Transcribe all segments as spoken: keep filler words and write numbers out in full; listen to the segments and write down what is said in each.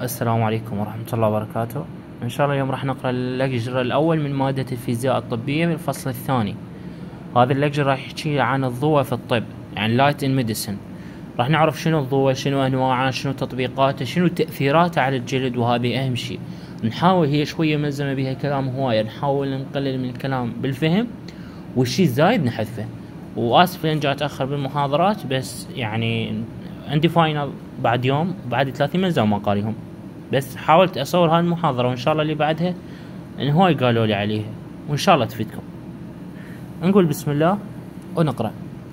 السلام عليكم ورحمة الله وبركاته. إن شاء الله اليوم راح نقرأ اللكجر الأول من مادة الفيزياء الطبية من الفصل الثاني. هذا اللكجر راح يحكي عن الضوء في الطب، يعني light in medicine. راح نعرف شنو الضوء، شنو أنواعه، شنو تطبيقاته، شنو تأثيراته على الجلد، وهذه أهم شيء. نحاول، هي شوية ملزمة بها كلام هواية، نحاول نقلل من الكلام بالفهم، والشيء الزايد نحذفه. وآسف لأن جاي أتأخر بالمحاضرات، بس يعني عندي فاينل بعد يوم، بعد ثلاثين ملزمة ما قاريهم، بس حاولت أصور هاي المحاضرة، وإن شاء الله اللي بعدها إن هواي قالوا لي عليها، وإن شاء الله تفيدكم. نقول بسم الله ونقرأ.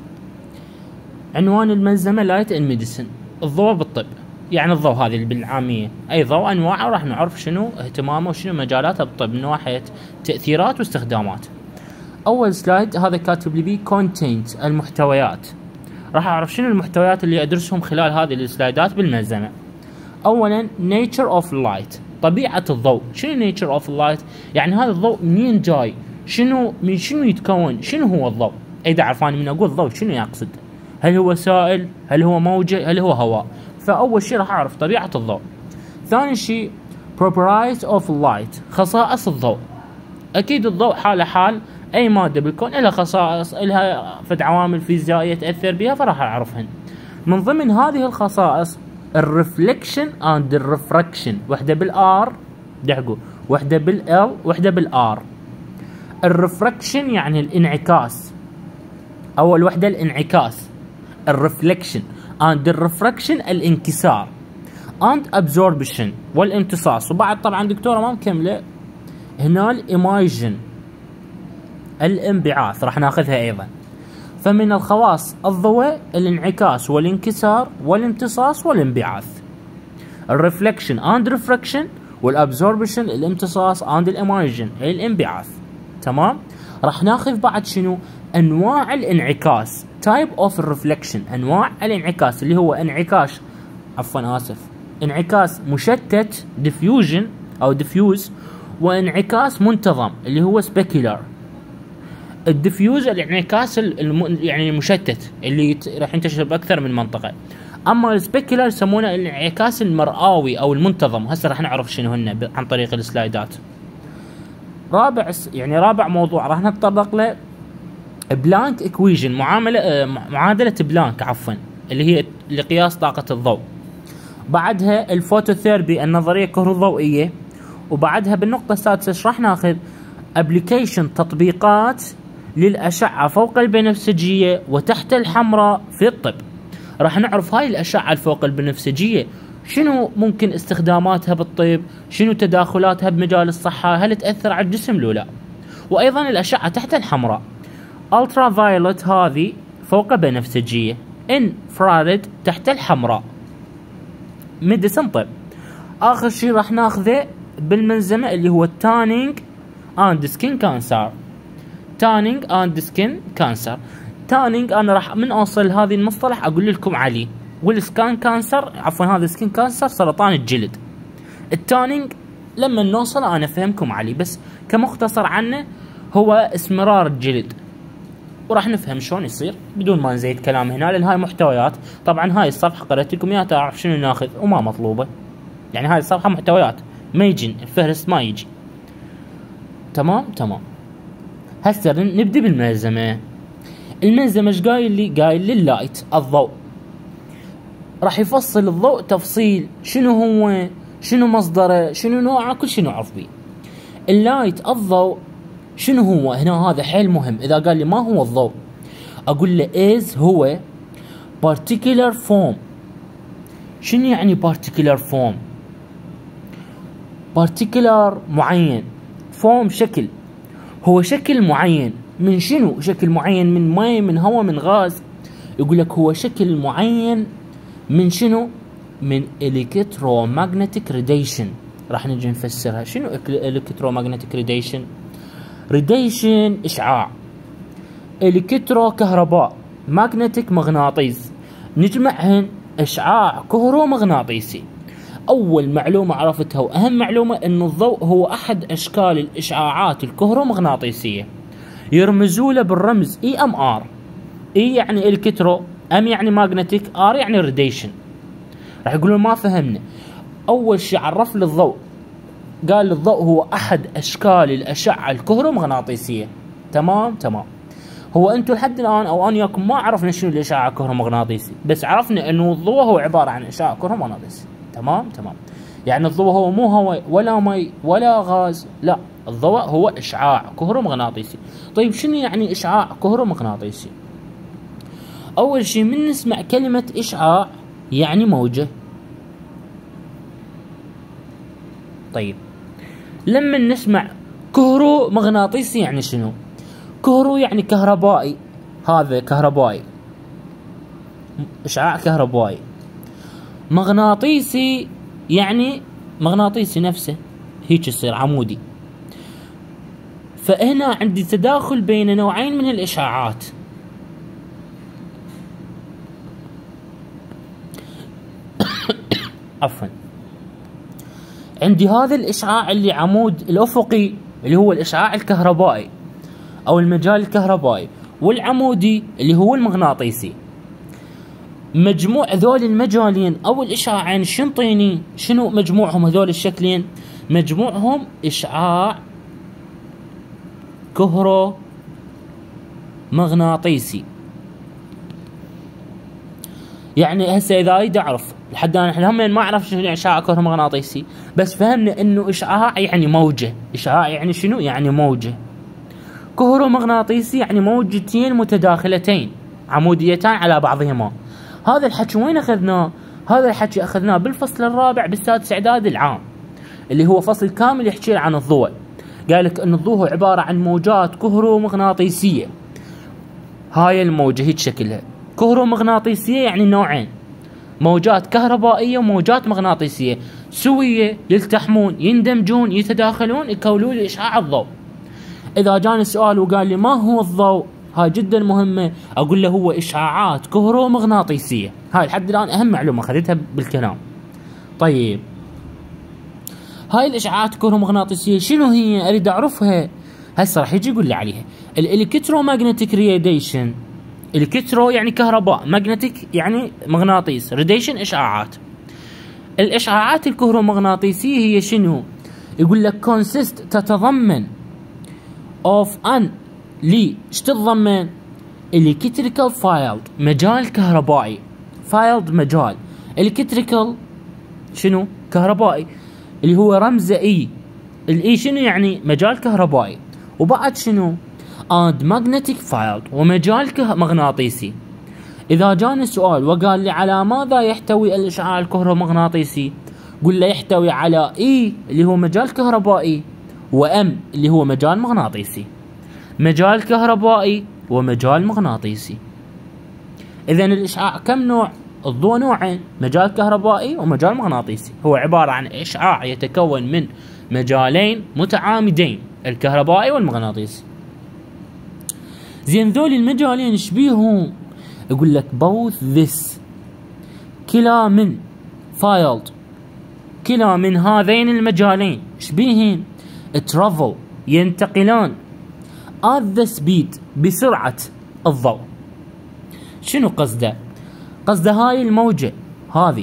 عنوان الملزمة لايت إن ميديسن، الضوء بالطب، يعني الضوء هذه بالعامية أي ضوء أنواعه، راح نعرف شنو اهتمامه وشنو مجالاته بالطب من ناحية تأثيرات واستخدامات. أول سلايد هذا كاتب لي بيه content، المحتويات. راح أعرف شنو المحتويات اللي أدرسهم خلال هذه السلايدات بالملزمة. أولا nature of light، طبيعة الضوء. شنو nature of light؟ يعني هذا الضوء منين جاي؟ شنو من شنو يتكون؟ شنو هو الضوء؟ إذا عرفان من أقول ضوء شنو يقصد؟ هل هو سائل؟ هل هو موجة؟ هل هو هواء؟ فأول شيء راح أعرف طبيعة الضوء. ثاني شيء properties of light، خصائص الضوء. أكيد الضوء حاله حال أي مادة بالكون لها خصائص، لها فد عوامل فيزيائية تأثر بها، فراح أعرفهن. من ضمن هذه الخصائص الرفليكشن اند الرفراكشن، وحده بالار دحقوا، وحده بالال، وحده بالار. الرفراكشن يعني الانعكاس، اول وحده الانعكاس الرفليكشن، اند الرفراكشن الانكسار، اند ابزوربشن والامتصاص. وبعد طبعا دكتوره ما مكمله هنا الايماجن، الانبعاث راح ناخذها ايضا. فمن الخواص الضوء الانعكاس والانكسار والامتصاص والانبعاث. الرفلكشن اند ريفراكشن، والابزوربشن الامتصاص اند الايماجن الانبعاث. تمام. راح ناخذ بعد شنو؟ انواع الانعكاس، تايب اوف الرفلكشن، انواع الانعكاس اللي هو انعكاس عفوا اسف انعكاس مشتت ديفيوجن او ديفيوز، وانعكاس منتظم اللي هو سبيكولار. الديفيوز الانعكاس الم... يعني المشتت اللي يت... راح ينتشر باكثر من منطقه. اما السبيكولار يسمونه الانعكاس المرئوي او المنتظم. هسه راح نعرف شنو هن ب... عن طريق السلايدات. رابع يعني رابع موضوع راح نتطرق له بلانك ايكويشن، معامله معادله بلانك عفوا، اللي هي لقياس طاقه الضوء. بعدها الفوتوثيرابي، النظريه الكهروضوئيه. وبعدها بالنقطه السادسه ايش راح ناخذ؟ ابليكيشن، تطبيقات للأشعة فوق البنفسجية وتحت الحمراء في الطب. راح نعرف هاي الأشعة الفوق البنفسجية شنو ممكن استخداماتها بالطب، شنو تداخلاتها بمجال الصحة، هل تأثر على الجسم لو لا. وأيضا الأشعة تحت الحمراء ألترا فايولت، هذه فوق بنفسجية. انفراريد تحت الحمراء، ميديسن طب. آخر شيء راح ناخذه بالملزمة اللي هو التانينج اند سكين كانسر. تانينج اند سكين كانسر. تانينج انا راح من اوصل هذه المصطلح اقول لكم عليه، والسكان كانسر عفوا هذا سكين كانسر سرطان الجلد. التانينج لما نوصل انا افهمكم عليه، بس كمختصر عنه هو اسمرار الجلد، وراح نفهم شلون يصير بدون ما نزيد كلام هنا، لان هاي محتويات. طبعا هاي الصفحه قرأت لكم اياها تعرف شنو ناخذ وما مطلوبه، يعني هاي الصفحه محتويات ما يجي الفهرست ما يجي. تمام تمام. هسه نبدي بالملزمة. الملزمة ايش قايل لي؟ قايل لي اللايت، الضوء. راح يفصل الضوء تفصيل، شنو هو، شنو مصدره، شنو نوعه، كل شيء نعرف بيه. اللايت الضوء شنو هو؟ هنا هذا حيل مهم. اذا قال لي ما هو الضوء اقول له is هو particular form. شنو يعني particular form؟ particular معين، فورم شكل، هو شكل معين. من شنو شكل معين؟ من ماء، من هواء، من غاز. يقول لك هو شكل معين من شنو؟ من electromagnetic radiation. راح نجي نفسرها. شنو electromagnetic radiation؟ radiation اشعاع، الكترو كهرباء، magnetic مغناطيس، نجمعهن اشعاع كهرومغناطيسي. أول معلومة عرفتها وأهم معلومة أن الضوء هو أحد أشكال الإشعاعات الكهرومغناطيسية، يرمزوا له بالرمز إي إم آر. إي يعني الكترو، أم يعني ماغنتيك، آر يعني راديشن. راح يقولون ما فهمنا. اول شيء عرف لي الضوء، قال لي الضوء هو احد اشكال الاشعه الكهرومغناطيسيه. تمام تمام. هو انتم لحد الان او انا وياكم ما عرفنا شنو الاشعاع الكهرومغناطيسي، بس عرفنا انه الضوء هو عباره عن اشعاع كهرومغناطيسي. تمام تمام. يعني الضوء هو مو هواء ولا مي ولا غاز، لا، الضوء هو اشعاع كهرومغناطيسي. طيب شنو يعني اشعاع كهرومغناطيسي؟ اول شيء من نسمع كلمه اشعاع يعني موجه. طيب لما نسمع كهرومغناطيسي يعني شنو؟ كهرو يعني كهربائي، هذا كهربائي، اشعاع كهربائي. مغناطيسي يعني مغناطيسي نفسه هيك يصير عمودي. فهنا عندي تداخل بين نوعين من الاشعاعات. عفوا. عندي هذا الاشعاع اللي عمود الافقي اللي هو الاشعاع الكهربائي او المجال الكهربائي، والعمودي اللي هو المغناطيسي. مجموع هذول المجالين او الاشعاعين شو ينطيني؟ شنو مجموعهم هذول الشكلين؟ مجموعهم اشعاع كهرومغناطيسي. يعني هسه اذا اريد اعرف، لحد الان احنا هم ما اعرف شنو اشعاع كهرومغناطيسي، بس فهمنا انه اشعاع يعني موجه. اشعاع يعني شنو؟ يعني موجه. كهرومغناطيسي يعني موجتين متداخلتين عموديتان على بعضهما. هذا الحكي وين اخذناه؟ هذا الحكي اخذناه بالفصل الرابع بالسادس اعداد العام، اللي هو فصل كامل يحكي عن الضوء. قال لك ان الضوء هو عباره عن موجات كهرومغناطيسيه. هاي الموجه هيك شكلها كهرومغناطيسيه، يعني نوعين، موجات كهربائيه وموجات مغناطيسيه سويه، يلتحمون يندمجون يتداخلون يكونون لي اشعاع الضوء. اذا جاني سؤال وقال لي ما هو الضوء، هاي جدا مهمه، اقول له هو اشعاعات كهرومغناطيسيه. هاي لحد الان اهم معلومه اخذتها بالكلام. طيب هاي الاشعاعات الكهرومغناطيسيه شنو هي؟ اريد اعرفها. هسه راح يجي يقول لي عليها. الالكترومagnetic راديشن، الكترو يعني كهرباء، ماجنتيك يعني مغناطيس، راديشن اشعاعات. الاشعاعات الكهرومغناطيسيه هي شنو؟ يقول لك كونسيست تتضمن اوف ان لي، ايش تتضمن؟ الكتريكال فايلد، مجال كهربائي. فايلد مجال، الكتريكال شنو؟ كهربائي، اللي هو رمزه اي. الاي شنو يعني؟ مجال كهربائي. وبعد شنو؟ and magnetic field، ومجال مغناطيسي. اذا جاني سؤال وقال لي على ماذا يحتوي الاشعاع الكهرومغناطيسي، قل له يحتوي على اي اللي هو مجال كهربائي، وام اللي هو مجال مغناطيسي. مجال كهربائي ومجال مغناطيسي. اذا الاشعاع كم نوع؟ الضوء نوعين، مجال كهربائي ومجال مغناطيسي. هو عباره عن اشعاع يتكون من مجالين متعامدين، الكهربائي والمغناطيسي. زين ذول المجالين ايش بيهم؟ يقول لك both this، كلا من field، كلا من هذين المجالين ايش بيهن؟ travel، ينتقلان at the speed، بسرعة الضوء. شنو قصده؟ قصده هاي الموجة، هذه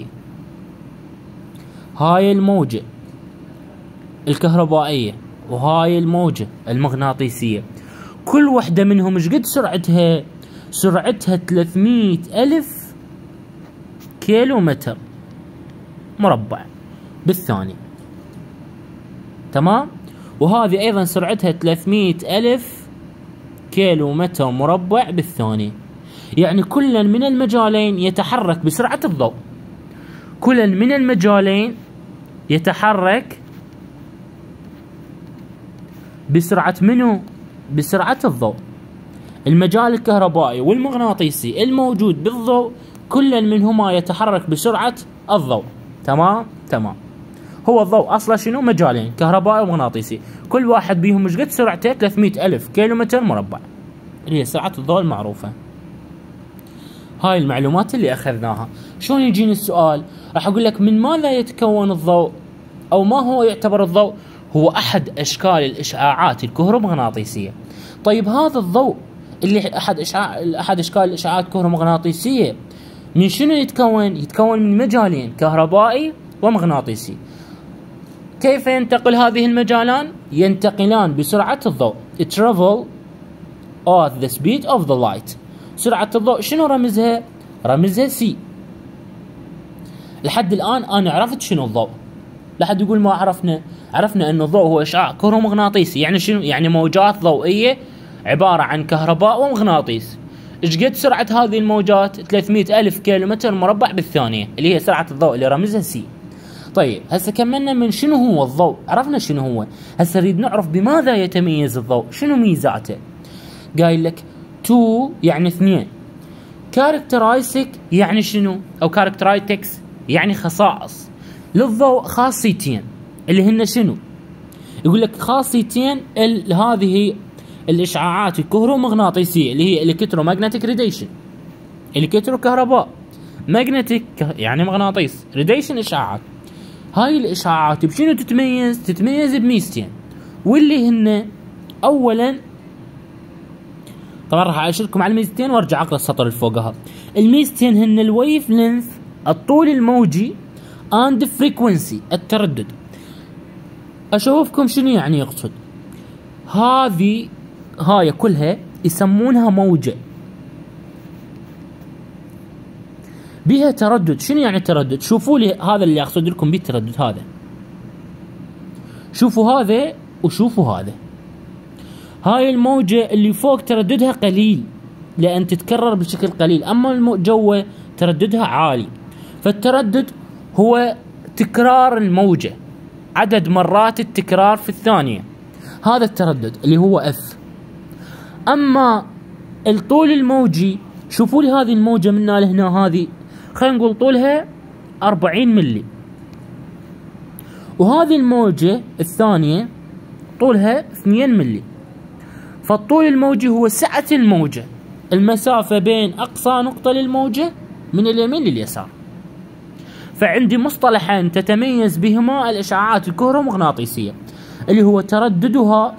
هاي الموجة الكهربائية وهاي الموجة المغناطيسية، كل وحدة منهم ايش قد سرعتها؟ سرعتها ثلاثمية ألف كيلو متر مربع بالثانية. تمام؟ وهذه أيضا سرعتها ثلاثمية ألف كيلو متر مربع بالثانية. يعني كل من المجالين يتحرك بسرعة الضوء. كل من المجالين يتحرك بسرعة منو؟ بسرعة الضوء. المجال الكهربائي والمغناطيسي الموجود بالضوء كل منهما يتحرك بسرعة الضوء. تمام؟ تمام. هو الضوء أصلا شنو؟ مجالين كهربائي ومغناطيسي، كل واحد بيهم مش قد سرعته؟ ثلاثمية ألف كيلو متر مربع، اللي هي سرعة الضوء المعروفة. هاي المعلومات اللي أخذناها. شلون يجيني السؤال؟ راح أقول لك من ماذا يتكون الضوء؟ أو ما هو يعتبر الضوء؟ هو أحد أشكال الإشعاعات الكهرومغناطيسية. طيب هذا الضوء اللي أحد إشعاع أحد أشكال الإشعاعات الكهرومغناطيسية من شنو يتكون؟ يتكون من مجالين، كهربائي ومغناطيسي. كيف ينتقل هذه المجالان؟ ينتقلان بسرعة الضوء. travel at the speed of the light. سرعة الضوء شنو رمزها؟ رمزها C. لحد الآن أنا عرفت شنو الضوء. لحد يقول ما عرفنا. عرفنا أن الضوء هو إشعاع كهرومغناطيسي. يعني شنو؟ يعني موجات ضوئية عبارة عن كهرباء ومغناطيس. إيش قد سرعة هذه الموجات؟ ثلاثمئة ألف كيلومتر مربع بالثانية، اللي هي سرعة الضوء اللي رمزها C. طيب هسه كملنا من شنو هو الضوء، عرفنا شنو هو. هسه نريد نعرف بماذا يتميز الضوء، شنو ميزاته. قايل لك تو يعني اثنين، كاركترايستيك يعني شنو، او كاركترايتكس يعني خصائص. للضوء خاصيتين اللي هن شنو؟ يقول لك خاصيتين هذه الاشعاعات الكهرومغناطيسيه اللي هي الكترومagnetic ريديشن. الكترو كهرباء، ماجنتيك يعني مغناطيس، ريديشن اشعاعات. هاي الاشعاعات بشنو تتميز؟ تتميز بميزتين، واللي هن اولا طبعا راح اشيركم على الميزتين وارجع اقرا السطر اللي فوقها. الميزتين هن الويف لينث الطول الموجي اند فريكونسي التردد. اشوفكم شنو يعني يقصد. هذه هاي كلها يسمونها موجة بها تردد. شنو يعني تردد؟ شوفوا لي هذا اللي اقصد لكم به التردد. هذا شوفوا هذا وشوفوا هذا. هاي الموجة اللي فوق ترددها قليل لأن تتكرر بشكل قليل، أما الجوة ترددها عالي. فالتردد هو تكرار الموجة، عدد مرات التكرار في الثانية، هذا التردد اللي هو اف. أما الطول الموجي، شوفوا لي هذه الموجة منا لهنا، هذه خلينا نقول طولها أربعين ملي، وهذه الموجة الثانية طولها اثنين ملي. فالطول الموجي هو سعة الموجة، المسافة بين أقصى نقطة للموجة من اليمين لليسار. فعندي مصطلحين تتميز بهما الإشعاعات الكهرومغناطيسية اللي هو ترددها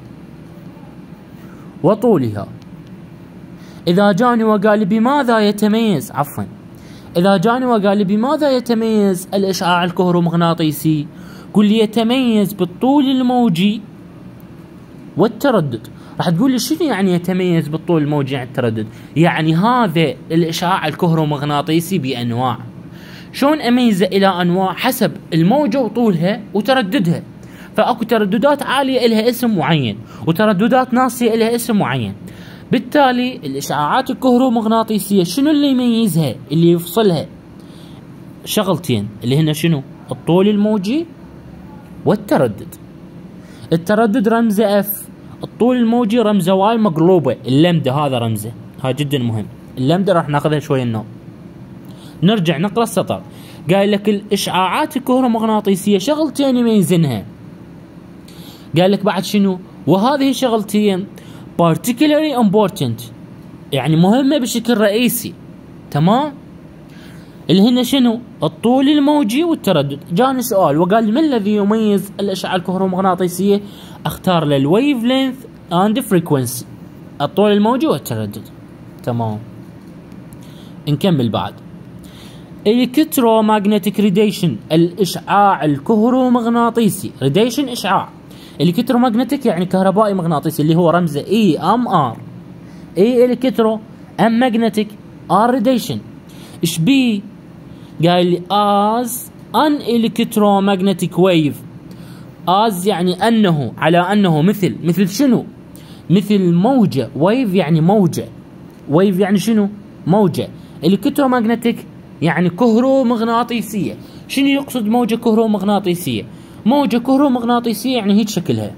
وطولها. إذا جاني وقال بماذا يتميز، عفوا إذا جاني وقال بماذا يتميز الإشعاع الكهرومغناطيسي، قل لي يتميز بالطول الموجي والتردد. راح تقول لي شنو يعني يتميز بالطول الموجي عن التردد؟ يعني هذا الإشعاع الكهرومغناطيسي بأنواع. شلون أميزه إلى أنواع؟ حسب الموجة وطولها وترددها. فأكو ترددات عالية إلها اسم معين وترددات ناصية إلها اسم معين. بالتالي الإشعاعات الكهرومغناطيسية شنو اللي يميزها، اللي يفصلها؟ شغلتين اللي هن شنو؟ الطول الموجي والتردد. التردد رمزه اف، الطول الموجي رمزه واي مقلوبة، اللمدة هذا رمزه، هذا جدا مهم. اللمدة راح ناخذها شوي النوم. نرجع نقرا السطر. قال لك الإشعاعات الكهرومغناطيسية شغلتين يميزنها. قال لك بعد شنو؟ وهذه شغلتين particularly important يعني مهمة بشكل رئيسي، تمام؟ اللي هن شنو؟ الطول الموجي والتردد. جاني سؤال وقال لي ما الذي يميز الأشعة الكهرومغناطيسية؟ اختار له الويف لينث اند فريكونسي، الطول الموجي والتردد، تمام. نكمل بعد. الكترومagnetic ريديشن الإشعاع الكهرومغناطيسي، ريديشن إشعاع، الكترومagnetic يعني كهربائي مغناطيسي اللي هو رمزه اي ام ار. اي الكترو، ام ماجنتيك، ار ريديشن. ايش بي؟ قال لي از ان الكترومagnetic ويف. از يعني انه، على انه، مثل. مثل شنو؟ مثل موجة. ويف يعني موجة. ويف يعني شنو؟ موجة. الكترومagnetic يعني كهرومغناطيسية. شنو يقصد موجة كهرومغناطيسية؟ موجة كهرومغناطيسية يعني هيك شكلها،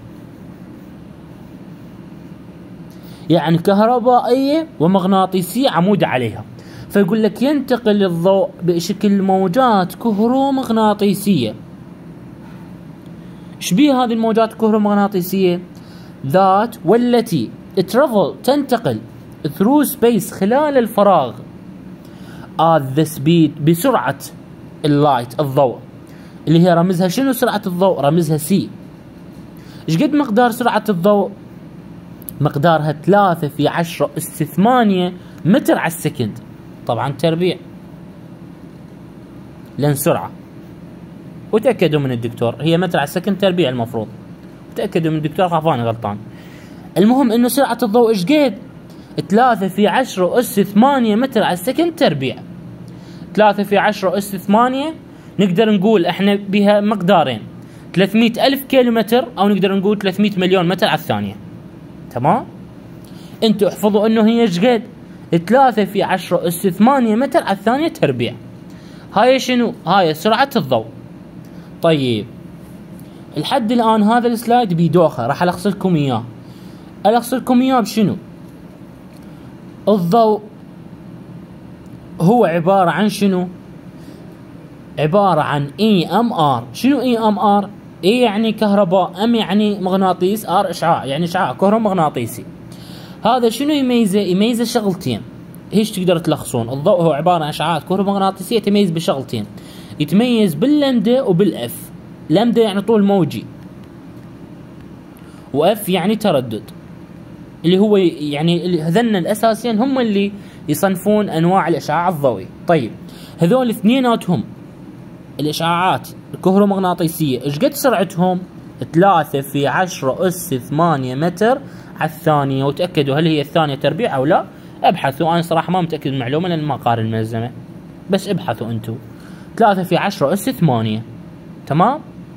يعني كهربائية ومغناطيسية عمود عليها. فيقول لك ينتقل الضوء بشكل موجات كهرومغناطيسية. ايش بيه هذه الموجات الكهرومغناطيسية؟ ذات والتي travel تنتقل through space خلال الفراغ at the speed بسرعة اللايت الضوء، اللي هي رمزها شنو؟ سرعة الضوء رمزها سي. ايش قد مقدار سرعة الضوء؟ مقدارها ثلاثة في عشرة أس ثمانية متر على السكند، طبعا تربيع لأن سرعة. وتأكدوا من الدكتور، هي متر على السكند تربيع المفروض، تأكدوا من الدكتور خاف أنا غلطان. المهم إنه سرعة الضوء إيش قد؟ ثلاثة في عشرة أس ثمانية متر على السكند تربيع. ثلاثة في عشرة أس ثمانية نقدر نقول إحنا بها مقدارين، ثلاثمئة ألف كيلومتر أو نقدر نقول ثلاثمئة مليون متر على الثانية. تمام؟ أنتوا احفظوا إنه هي إيش قد؟ ثلاثة في عشرة أس ثمانية متر على الثانية تربيع. هاي شنو؟ هاي سرعة الضوء. طيب لحد الآن هذا السلايد بيدوخه، راح ألخصلكم إياه. ألخصلكم إياه بشنو؟ الضوء هو عبارة عن شنو؟ عبارة عن اي ام ار. شنو اي ام ار؟ اي يعني كهرباء، ام يعني مغناطيس، ار اشعاع، يعني اشعاع كهرومغناطيسي. هذا شنو يميزه؟ يميزه شغلتين، هيش تقدر تلخصون. الضوء هو عبارة عن اشعاعات كهرومغناطيسية تميز بشغلتين، يتميز باللمدة وبالاف. لمدة يعني طول موجي، واف يعني تردد، اللي هو يعني هذن الاساسيين هم اللي يصنفون انواع الاشعاع الضوئي. طيب هذول اثنيناتهم الاشعاعات الكهرومغناطيسيه ايش قد سرعتهم؟ ثلاثة في عشرة اس ثمانية متر على الثانيه. وتاكدوا هل هي الثانيه تربيع او لا، ابحثوا. انا صراحه ما متاكد من المعلومه لان ما قارن الملزمه، بس ابحثوا انتم. ثلاثة في عشرة اس ثمانية. تمام؟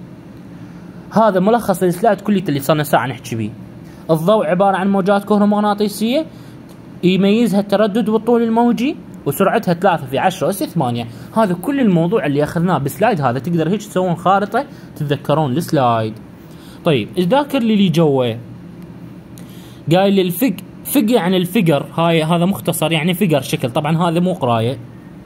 هذا ملخص السلايد كليته اللي صرنا ساعه نحكي بيه. الضوء عباره عن موجات كهرومغناطيسيه يميزها التردد والطول الموجي، وسرعتها ثلاثة في عشرة أس ثمانية. هذا كل الموضوع اللي اخذناه بالسلايد هذا. تقدر هيك تسوون خارطة تتذكرون السلايد. طيب ايش ذاكر لي اللي جوه؟ قايل لي الفق فق يعني الفقر. هاي هذا مختصر يعني فقر شكل. طبعا هذا مو قرايه،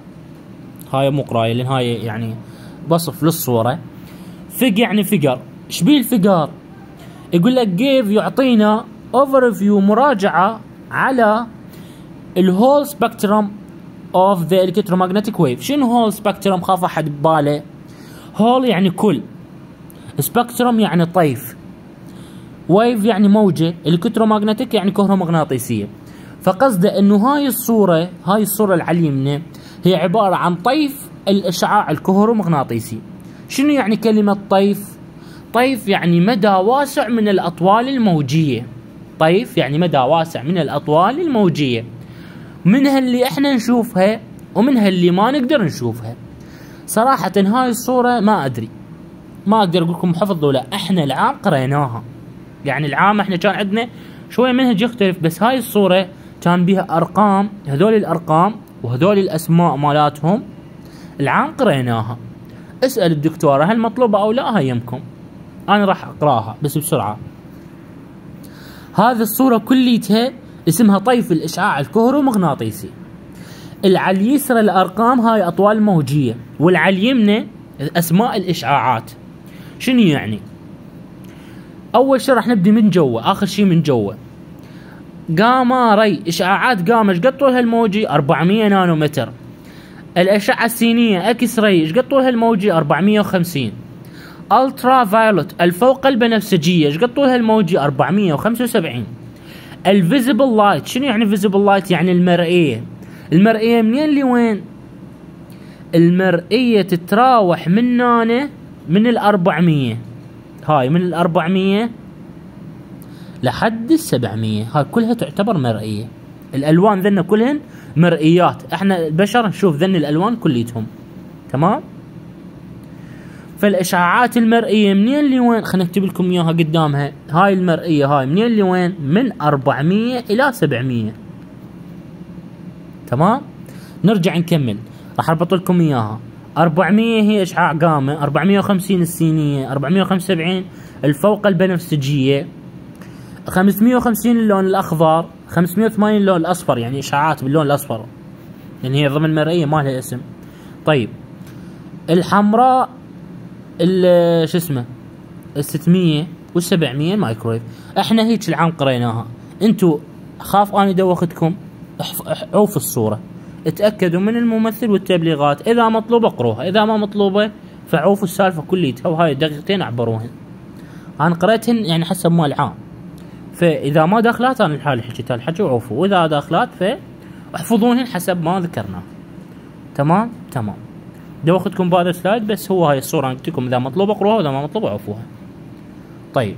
هاي مو قرايه لان هاي يعني وصف للصورة. فق يعني فقر. ايش بيه الفقر؟ يقول لك جيف يعطينا اوفر فيو، مراجعة على الهول سبكترم اوف ذا الكترومagnetic ويف. شنو هول سبكترم؟ خاف احد بباله. هول يعني كل، سبكترم يعني طيف، ويف يعني موجة، الكترومagnetic يعني كهرومغناطيسية. فقصده انه هاي الصورة، هاي الصورة اللي على اليمين هي عبارة عن طيف الاشعاع الكهرومغناطيسي. شنو يعني كلمة طيف؟ طيف يعني مدى واسع من الاطوال الموجية. طيف يعني مدى واسع من الاطوال الموجية، منها اللي احنا نشوفها ومنها اللي ما نقدر نشوفها. صراحة هاي الصورة ما ادري، ما اقدر اقول لكم حفظ ولا. احنا العام قريناها، يعني العام احنا كان عندنا شوية منهج يختلف، بس هاي الصورة كان بيها ارقام، هذول الارقام وهذول الاسماء مالاتهم العام قريناها. اسأل الدكتورة هل مطلوبة او لا، هاي يمكم. انا راح اقراها بس بسرعة. هذه الصورة كليتها اسمها طيف الاشعاع الكهرومغناطيسي. اللي على اليسرى الارقام هاي اطوال موجية، واللي على اليمنى اسماء الاشعاعات. شنو يعني؟ اول شيء راح نبدي من جوا، اخر شيء من جوا. جاما ري، اشعاعات جاما ايش قد طولها الموجي؟ أربعمئة نانومتر. الاشعة السينية اكس راي ايش قد طولها الموجي؟ أربعمئة وخمسين. الترا فايولوت الفوق البنفسجية ايش قد طولها الموجي؟ أربعمئة وخمسة وسبعين. الفيزيبل لايت، شنو يعني فيزيبل لايت؟ يعني المرئية. المرئية منين لوين؟ المرئية تتراوح من هنا من الأربعمية، هاي من الأربعمية لحد السبعمية، هاي كلها تعتبر مرئية. الألوان ذن كلهن مرئيات، احنا البشر نشوف ذن الألوان كليتهم. تمام؟ فالإشعاعات المرئية منين لوين؟ خلينا نكتب لكم إياها قدامها. هاي المرئية هاي منين لوين؟ من أربعمية إلى سبعمية. تمام؟ نرجع نكمل، راح اربط لكم اياها. أربعمية هي اشعاع جاما، أربعمئة وخمسين السينية، أربعمئة وخمسة وسبعين الفوق البنفسجية، خمسمئة وخمسين اللون الاخضر، خمسمئة وثمانين اللون الاصفر، يعني اشعاعات باللون الاصفر لان هي ضمن مرئية ما لها اسم. طيب الحمراء شو اسمه ستمئة والسبعمئة مايكرويف. احنا هيك العام قريناها. انتو خاف اني دوختكم، عوف الصورة، اتأكدوا من الممثل والتبليغات، اذا مطلوبة اقروها، اذا ما مطلوبة فعوفوا السالفة كليتها، وهاي دقيقتين اعبروهن. انا قريتهن يعني حسب مال العام، فاذا ما داخلات انا لحالي حكيت الحكي وعوفوا، واذا داخلات فاحفظونهن حسب ما ذكرناه. تمام؟ تمام. دوختكم بهذا السلايد بس، هو هاي الصورة قلت لكم اذا مطلوب اقروها واذا ما مطلوب اعرفوها. طيب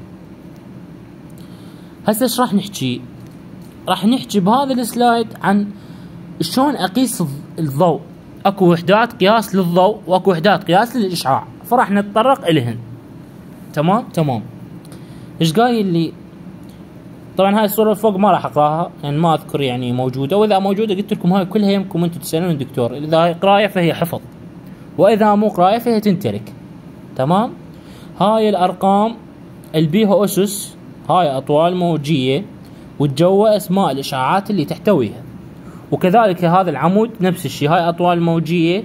هسه ايش راح نحكي؟ راح نحكي بهذا السلايد عن شلون اقيس الضوء. اكو وحدات قياس للضوء واكو وحدات قياس للاشعاع، فراح نتطرق اليهن. تمام تمام. ايش قايل لي؟ طبعا هاي الصورة فوق ما راح اقراها يعني ما اذكر يعني موجودة، واذا موجودة قلت لكم هاي كلها يمكن انتم تسالون الدكتور، اذا هاي قراية فهي حفظ، واذا مو قراية فهي تنترك. تمام؟ هاي الارقام اللي بيها اسس، هاي اطوال موجية، والجوة اسماء الاشعاعات اللي تحتويها. وكذلك هذا العمود نفس الشيء، هاي اطوال موجية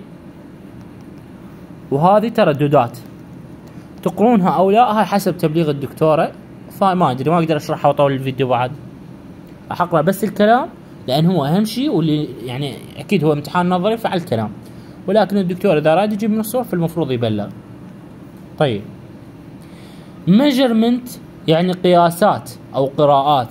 وهذه ترددات. تقرونها او لا هاي حسب تبليغ الدكتورة، فما ادري ما اقدر اشرحها واطول الفيديو بعد. راح اقرا بس الكلام لان هو اهم شيء، واللي يعني اكيد هو امتحان نظري فعل الكلام، ولكن الدكتور اذا راد يجيب من الصور فالمفروض يبلغ. طيب measurement يعني قياسات او قراءات.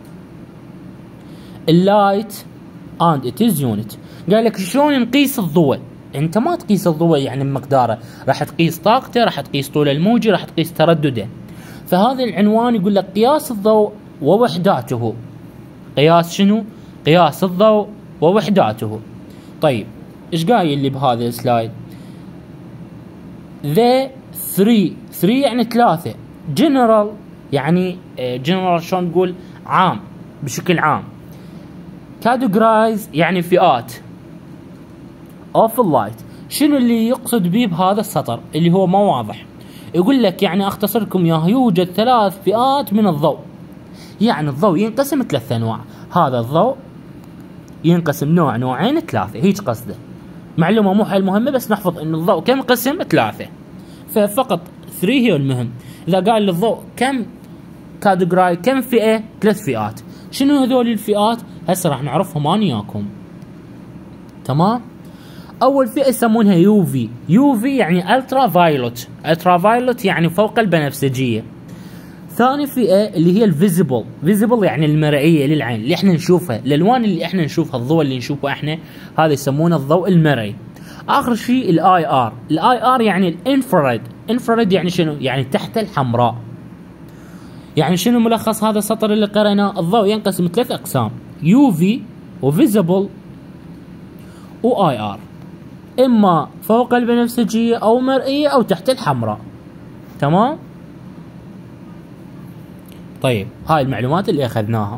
اللايت and it is unit. قال لك شلون نقيس الضوء؟ انت ما تقيس الضوء يعني بمقداره، راح تقيس طاقته، راح تقيس طول الموجي، راح تقيس تردده. فهذا العنوان يقول لك قياس الضوء ووحداته. قياس شنو؟ قياس الضوء ووحداته. طيب ايش قايل لي بهذا السلايد؟ ذا ثري، ثري يعني ثلاثة. جنرال يعني جنرال شلون نقول؟ عام، بشكل عام. كاتيجورايز يعني فئات. اوف اللايت، شنو اللي يقصد به بهذا السطر اللي هو ما واضح؟ يقول لك يعني اختصر لكم اياه، يوجد ثلاث فئات من الضوء. يعني الضوء ينقسم ثلاث انواع، هذا الضوء ينقسم نوع نوعين ثلاثة، هيك قصده. معلومة مو حيل مهمة بس نحفظ ان الضوء كم قسم؟ ثلاثة. ففقط ثري هي المهم. اذا قال للضوء كم كاتيجوراي، كم فئة؟ ثلاث فئات. شنو هذول الفئات؟ هسه راح نعرفهم انا وياكم. تمام؟ اول فئة يسمونها يوفي، يوفي يعني الترا فايلوت، الترا فايلوت يعني فوق البنفسجية. ثاني فئة اللي هي الفيزيبل، فيزيبل يعني المرئية للعين اللي احنا نشوفها، الالوان اللي احنا نشوفها، الضوء اللي نشوفه احنا هذا يسمونه الضوء المرئي. اخر شيء الاي ار، الاي ار يعني الانفراد، انفراد يعني شنو؟ يعني تحت الحمراء. يعني شنو ملخص هذا السطر اللي قرأناه؟ الضوء ينقسم ثلاث اقسام، يوفي وفيزيبل واي ار، اما فوق البنفسجية او مرئية او تحت الحمراء. تمام؟ طيب هاي المعلومات اللي اخذناها.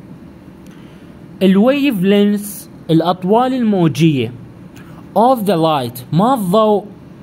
الويف لينس الاطوال الموجية of the light، ما الضوء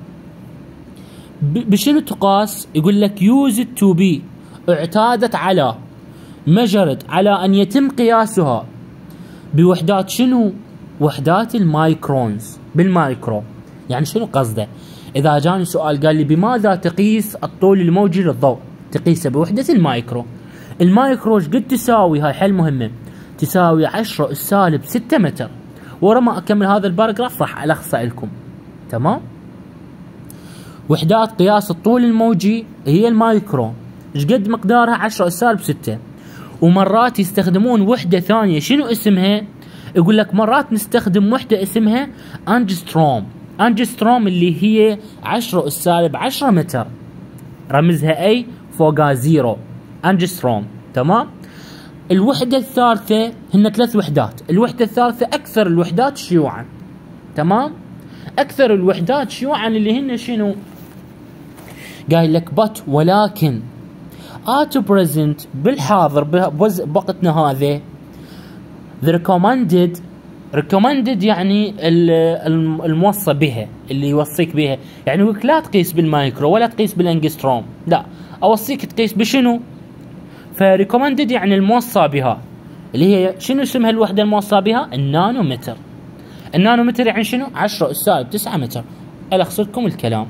بشنو تقاس؟ يقول لك used to be، اعتادت على، measured على ان يتم قياسها بوحدات شنو؟ وحدات المايكرونز، بالمايكرو. يعني شنو قصده؟ اذا جاني سؤال قال لي بماذا تقيس الطول الموجي للضوء؟ تقيسه بوحدة المايكرو. المايكرو ايش قد تساوي؟ هاي حيل مهمة، تساوي عشرة اس سالب ستة متر. ورا ما اكمل هذا الباراجراف راح الخصه لكم. تمام؟ وحدات قياس الطول الموجي هي المايكرو، ايش قد مقدارها؟ عشرة اس سالب ستة. ومرات يستخدمون وحدة ثانية، شنو اسمها؟ يقول لك مرات نستخدم وحدة اسمها انجستروم، انجستروم اللي هي عشرة اس سالب عشرة متر، رمزها اي فوقها زيرو، انجستروم. تمام؟ الوحدة الثالثة هن ثلاث وحدات، الوحدة الثالثة أكثر الوحدات شيوعا. تمام؟ أكثر الوحدات شيوعا اللي هن شنو؟ قايل لك but ولكن at present بالحاضر بوقتنا هذا the recommended، recommended يعني الموصى بها، اللي يوصيك بها. يعني يقولك لا تقيس بالمايكرو ولا تقيس بالانجستروم، لا أوصيك تقيس بشنو؟ فريكومندد يعني الموصى بها، اللي هي شنو اسمها الوحدة الموصى بها؟ النانومتر. النانومتر يعني شنو؟ عشرة اس سالب تسعة متر. ألخص لكم الكلام.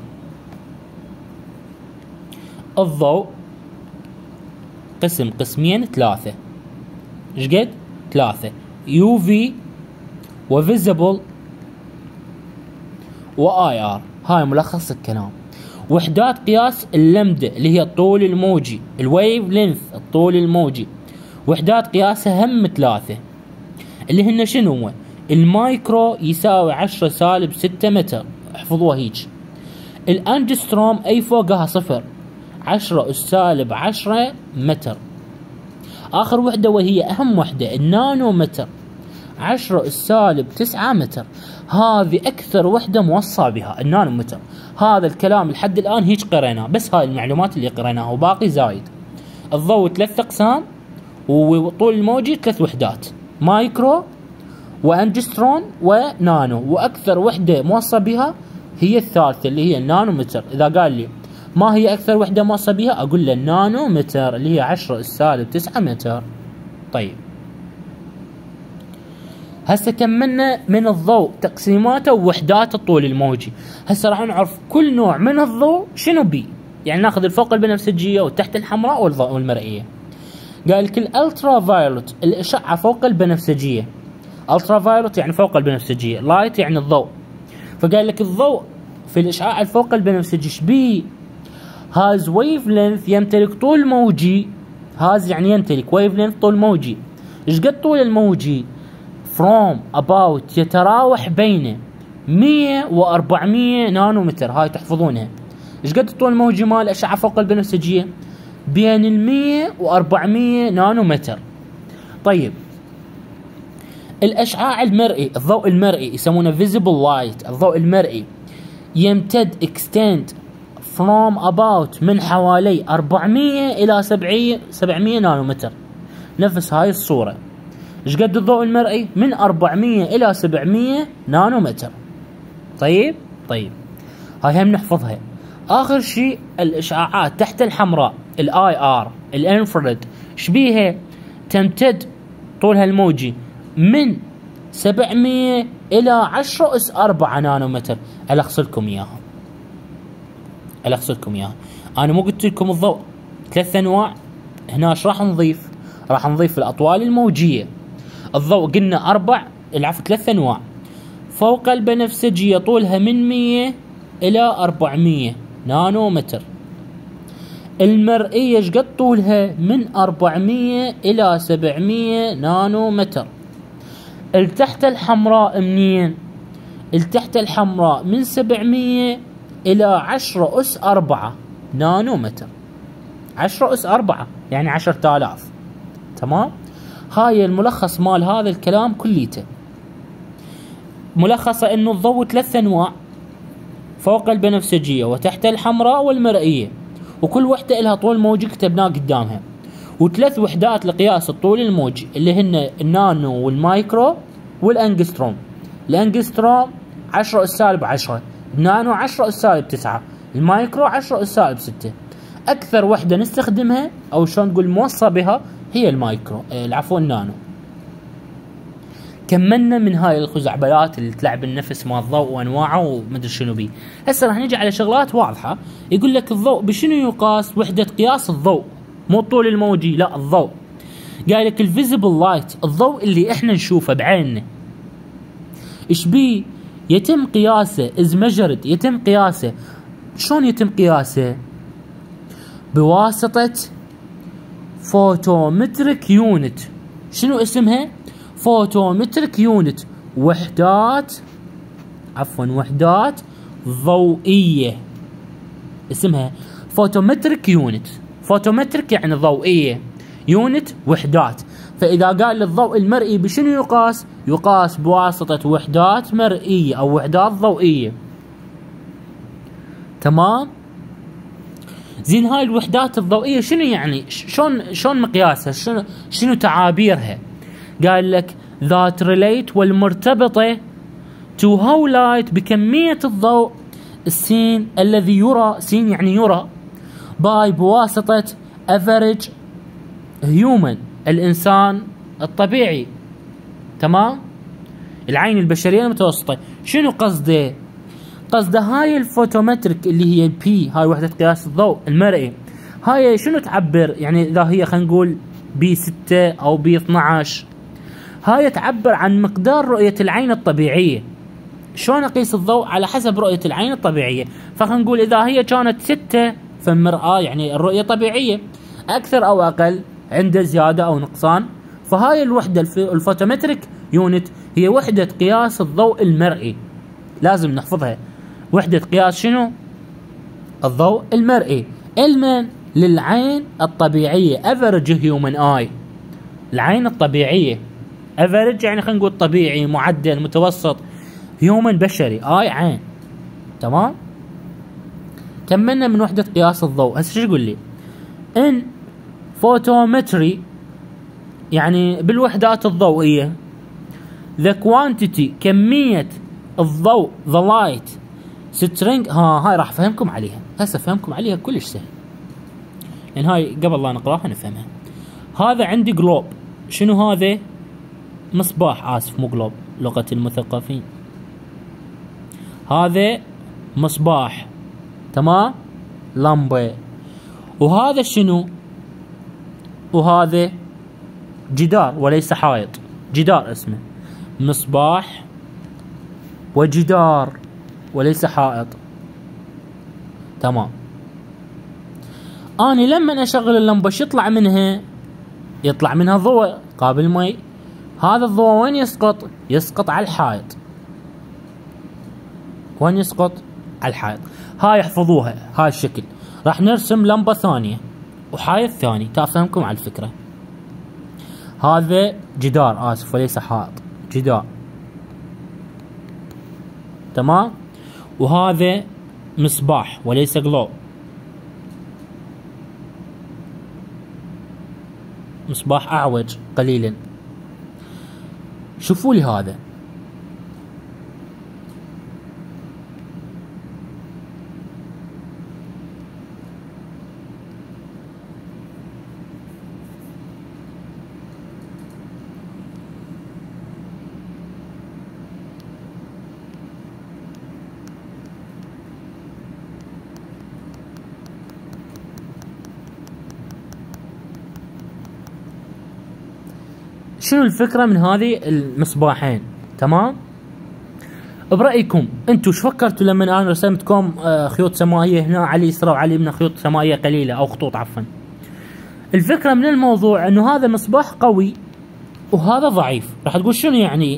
الضوء قسم قسمين ثلاثة، ايش قد؟ ثلاثة، يو في وفيزيبل واي ار. هاي ملخص الكلام. وحدات قياس اللمدة اللي هي الطول الموجي، الويف لينث الطول الموجي. وحدات قياسها هم ثلاثة اللي هن شنو هو؟ المايكرو يساوي عشرة سالب ستة متر، احفظوها هيج. الانجستروم اي فوقها صفر، عشرة اس سالب عشرة متر. اخر وحده وهي اهم وحده النانو متر، عشرة اس سالب تسعة متر. هذه اكثر وحده موصى بها النانو متر. هذا الكلام لحد الان هيك قريناه، بس هاي المعلومات اللي قريناها وباقي زايد. الضوء ثلاث اقسام وطول الموجي ثلاث وحدات، مايكرو وانجسترون ونانو، واكثر وحده موصى بها هي الثالثه اللي هي النانو متر. اذا قال لي ما هي اكثر وحده موصى بها اقول له النانو متر اللي هي عشرة اس سالب تسعة متر. طيب هسه كملنا من الضوء تقسيماته ووحدات الطول الموجي. هسه راح نعرف كل نوع من الضوء شنو بيه، يعني ناخذ الفوق البنفسجيه والتحت الحمراء والمرئيه. قال لك الالترا فايولوت الاشعه فوق البنفسجيه، الترا فايولوت يعني فوق البنفسجيه، لايت يعني الضوء. فقال لك الضوء في الاشعاع الفوق البنفسجي ايش بيه؟ هاز ويف لينث يمتلك طول موجي، هاز يعني يمتلك ويف لينث طول موجي. ايش قد طول الموجي؟ فروم اباوت يتراوح بين مية و أربعمية نانومتر. هاي تحفظونها. ايش قد الطول الموجي مال الاشعه فوق البنفسجيه؟ بين ال مية و أربعمية نانومتر. طيب الاشعاع المرئي، الضوء المرئي يسمونه فيزيبل لايت، الضوء المرئي يمتد اكستند فروم اباوت من حوالي أربعمية الى سبعمية نانومتر. نفس هاي الصوره. ايش قد الضوء المرئي؟ من أربعمية الى سبعمية نانومتر. طيب طيب هاي هم نحفظها. اخر شيء الاشعاعات تحت الحمراء الاي ار الانفراد ايش بيها؟ تمتد طولها الموجي من سبعمية الى عشرة اس أربعة نانومتر. الخص لكم اياها، الخص لكم اياها. انا مو قلت لكم الضوء ثلاث انواع؟ هنا ايش راح نضيف؟ راح نضيف الاطوال الموجيه. الضوء قلنا اربع العفو ثلاث انواع. فوق البنفسجيه طولها من مية الى أربعمية نانومتر. المرئيه ايش قد طولها؟ من أربعمية الى سبعمية نانومتر. التحت الحمراء منين؟ التحت الحمراء من سبعمية الى عشرة اس أربعة نانومتر. عشرة اس أربعة يعني عشرة آلاف. تمام؟ هاي الملخص مال هذا الكلام كليته. ملخصه انه الضوء ثلاث انواع، فوق البنفسجيه وتحت الحمراء والمرئيه، وكل وحده لها طول موجي كتبناه قدامها، وثلاث وحدات لقياس الطول الموجي اللي هن النانو والمايكرو والانجستروم. الانجستروم عشرة اس سالب عشرة، النانو عشرة اس سالب تسعة، المايكرو عشرة اس سالب ستة. اكثر وحده نستخدمها او شلون نقول موصى بها هي المايكرو العفو النانو. كملنا من هاي الخزعبلات اللي تلعب النفس مال الضوء وانواعه ومدري شنو بيه. هسه راح نجي على شغلات واضحه. يقول لك الضوء بشنو يقاس؟ وحده قياس الضوء، مو الطول الموجي، لا الضوء. قال لك الفيزيبل لايت، الضوء اللي احنا نشوفه بعيننا ايش بيه؟ يتم قياسه از ميجرد، يتم قياسه. شلون يتم قياسه؟ بواسطه فوتومتريك يونت. شنو اسمها؟ فوتومتريك يونت، وحدات عفوا وحدات ضوئيه. اسمها فوتومتريك يونت. فوتومتريك يعني ضوئيه، يونت وحدات. فاذا قال الضوء المرئي بشنو يقاس؟ يقاس بواسطه وحدات مرئيه او وحدات ضوئيه. تمام؟ زين هاي الوحدات الضوئيه شنو يعني؟ شلون شلون مقياسها؟ شنو شنو تعابيرها؟ قال لك ذات ريليت والمرتبطه تو هاو لايت بكميه الضوء السين الذي يرى، سين يعني يرى، باي بواسطه افريج هيومن الانسان الطبيعي. تمام؟ العين البشريه المتوسطه. شنو قصده؟ قصده هاي الفوتومتريك اللي هي البي، هاي وحده قياس الضوء المرئي، هاي شنو تعبر؟ يعني اذا هي خلينا نقول بي ستة او بي اثنعش، هاي تعبر عن مقدار رؤيه العين الطبيعيه. شلون اقيس الضوء؟ على حسب رؤيه العين الطبيعيه. فخلينا نقول اذا هي كانت ستة فالمرآة يعني الرؤيه طبيعيه، اكثر او اقل عنده زياده او نقصان. فهاي الوحده الفوتومتريك يونت هي وحده قياس الضوء المرئي، لازم نحفظها. وحدة قياس شنو؟ الضوء المرئي. المن للعين الطبيعية average human eye. العين الطبيعية average يعني خلينا نقول طبيعي، معدل، متوسط. human بشري، اي عين. تمام؟ كملنا من وحدة قياس الضوء. هسه شو يقول لي؟ ان photometry يعني بالوحدات الضوئية the quantity كمية الضوء the light string. ها هاي راح افهمكم عليها، هسه افهمكم عليها كلش سهل، لان هاي قبل لا نقراها نفهمها. هذا عندي جلوب. شنو هذا؟ مصباح، اسف مو جلوب، لغة المثقفين. هذا مصباح، تمام؟ لمبة. وهذا شنو؟ وهذا جدار وليس حائط، جدار اسمه. مصباح وجدار وليس حائط. تمام. أنا لما أشغل اللمبة شو يطلع منها؟ يطلع منها ضوء قابل مي. هذا الضوء وين يسقط؟ يسقط على الحائط. وين يسقط؟ على الحائط. هاي احفظوها، هاي الشكل. راح نرسم لمبة ثانية وحائط ثاني تفهمكم على الفكرة. هذا جدار، آسف وليس حائط، جدار. تمام؟ وهذا مصباح وليس جلوب، مصباح أعوج قليلا. شوفوا لي هذا، شنو الفكرة من هذه المصباحين؟ تمام؟ برأيكم انتم شو فكرتوا لما انا رسمتكم خيوط سمائية هنا على اليسرى وعلى اليمنى خيوط سمائية قليلة او خطوط عفوا؟ الفكرة من الموضوع انه هذا مصباح قوي وهذا ضعيف. راح تقول شنو يعني؟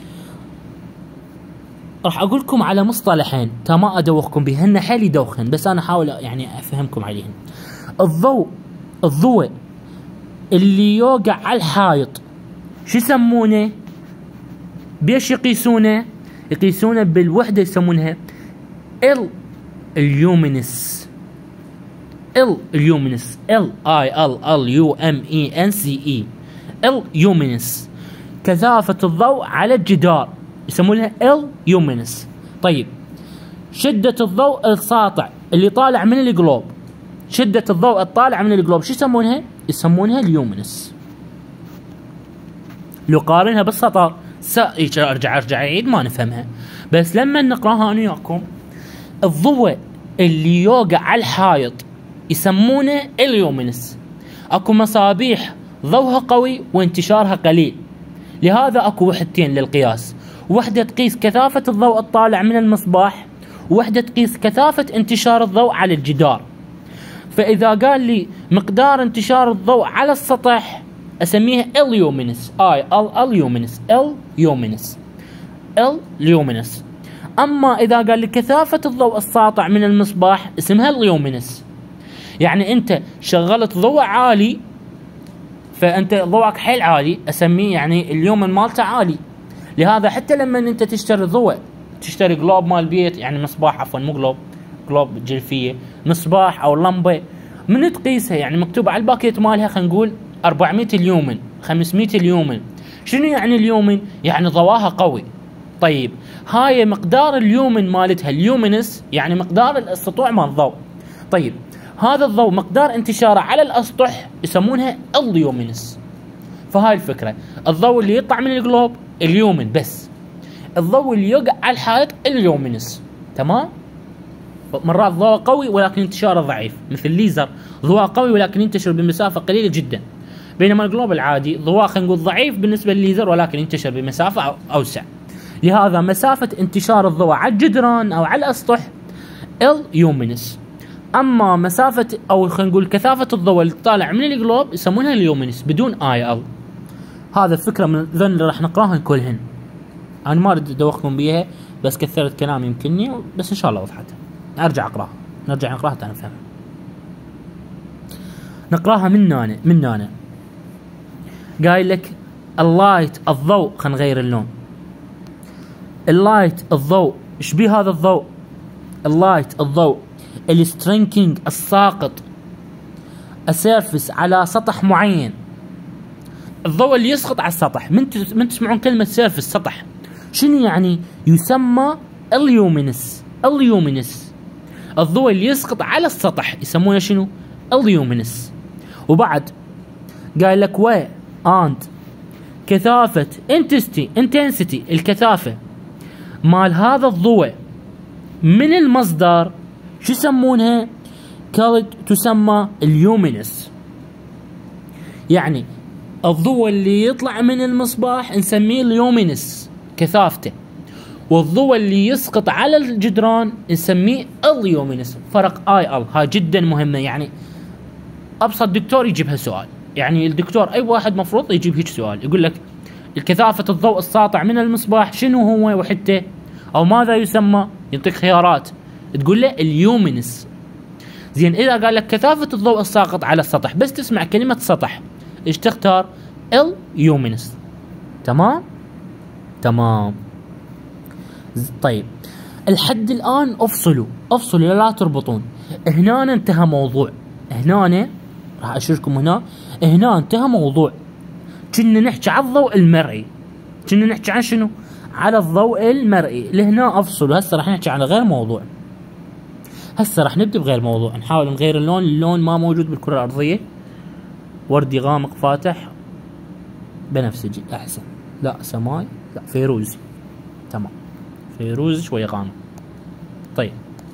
راح اقول لكم على مصطلحين، تا ما ادوخكم بهن، حيل يدوخن، بس انا احاول يعني افهمكم عليهن. الضوء الضوء اللي يوقع على الحائط شو يسمونه؟ بيش يقيسونه؟ يقيسونه بالوحدة يسمونها ال اليومنس. ال اليومنس، ال اي ال ال يو ام اي ان سي اي، ال يومنس. كثافة الضوء على الجدار يسمونها ال يومنس. طيب شدة الضوء الساطع اللي طالع من الجلوب، شدة الضوء الطالع من الجلوب شو يسمونها؟ يسمونها اليومنس. لو قارنها بالسطر ارجع ارجع عيد ما نفهمها، بس لما نقراها انا وياكم الضوء اللي يوقع على الحائط يسمونه اليومنس. اكو مصابيح ضوءها قوي وانتشارها قليل، لهذا اكو وحدتين للقياس، وحدة تقيس كثافة الضوء الطالع من المصباح، وحدة تقيس كثافة انتشار الضوء على الجدار. فاذا قال لي مقدار انتشار الضوء على السطح اسميها اليومنس، اي ال اليومنس، اليومنس، اليومنس. اما اذا قال لي كثافة الضوء الساطع من المصباح اسمها اليومنس. يعني انت شغلت ضوء عالي، فانت ضوءك حيل عالي، اسميه يعني اليومن مالته عالي. لهذا حتى لما انت تشتري ضوء، تشتري جلوب مال بيت، يعني مصباح عفوا مو جلوب، جلوب جلفية، مصباح او لمبة، من تقيسها يعني مكتوب على الباكيت مالها خلينا نقول أربعمية اليومن، خمسمية اليومن. شنو يعني اليومن؟ يعني ضواها قوي. طيب هاي مقدار اليومن مالتها، اليومنس يعني مقدار السطوع مال الضوء. طيب هذا الضوء مقدار انتشاره على الاسطح يسمونها اليومنس. فهاي الفكرة، الضوء اللي يطلع من الجلوب اليومن بس، الضوء اللي يوقع على الحائط اليومنس. تمام؟ مرات ضوء قوي ولكن انتشاره ضعيف، مثل الليزر ضوء قوي ولكن ينتشر بمسافة قليلة جدا، بينما الجلوب العادي ضوء خلينا نقول ضعيف بالنسبة للليزر ولكن ينتشر بمسافة أوسع. لهذا مسافة انتشار الضوء على الجدران أو على الأسطح اليومنس. أما مسافة أو خلينا نقول كثافة الضوء اللي طالع من الجلوب يسمونها اليومنس بدون اي ال. هذا الفكرة من ذن اللي راح نقراهن كلهن. انا ما اريد ادوخكم بيها بس كثرت كلام يمكنني، بس ان شاء الله وضحت. ارجع اقراها، نرجع نقراها حتى نفهمها. نقراها من هنا من هنا. قايل لك اللايت الضوء، خلينا نغير اللون. اللايت الضوء، ايش بيه هذا الضوء؟ اللايت الضوء السترينكينج الساقط السيرفس على سطح معين. الضوء اللي يسقط على السطح، من من تسمعون كلمة سيرفس سطح، شنو يعني؟ يسمى اليومينس. اليومينس الضوء اللي يسقط على السطح يسمونه شنو؟ اليومينس. وبعد قايل لك و اند كثافة انتستي انتنسيتي الكثافة مال هذا الضوء من المصدر شو يسمونها؟ كانت تسمى اليومينس. يعني الضوء اللي يطلع من المصباح نسميه اليومينس كثافته، والضوء اللي يسقط على الجدران نسميه اليومينس. فرق اي ال هاي جدا مهمة، يعني ابسط دكتور يجيبها سؤال، يعني الدكتور اي واحد مفروض يجيب هيك سؤال، يقول لك الكثافة الضوء الساطع من المصباح شنو هو وحدته او ماذا يسمى؟ يعطيك خيارات تقول له اليومينس. زين اذا قال لك كثافة الضوء الساقط على السطح، بس تسمع كلمة سطح ايش تختار؟ اليومينس. تمام تمام. طيب الحد الان افصلوا افصلوا لا تربطون. هنا انتهى موضوع، هنا راح اشيركم هنا هنا انتهى موضوع. كنا نحكي على الضوء المرئي، كنا نحكي عن شنو؟ على الضوء المرئي. لهنا افصلوا. هسه راح نحكي عن غير موضوع. هسه راح نبدا بغير موضوع، نحاول نغير اللون، اللون ما موجود بالكرة الارضية. وردي غامق فاتح بنفسجي احسن، لا سماي، لا فيروزي. تمام فيروزي شوية غامق. طيب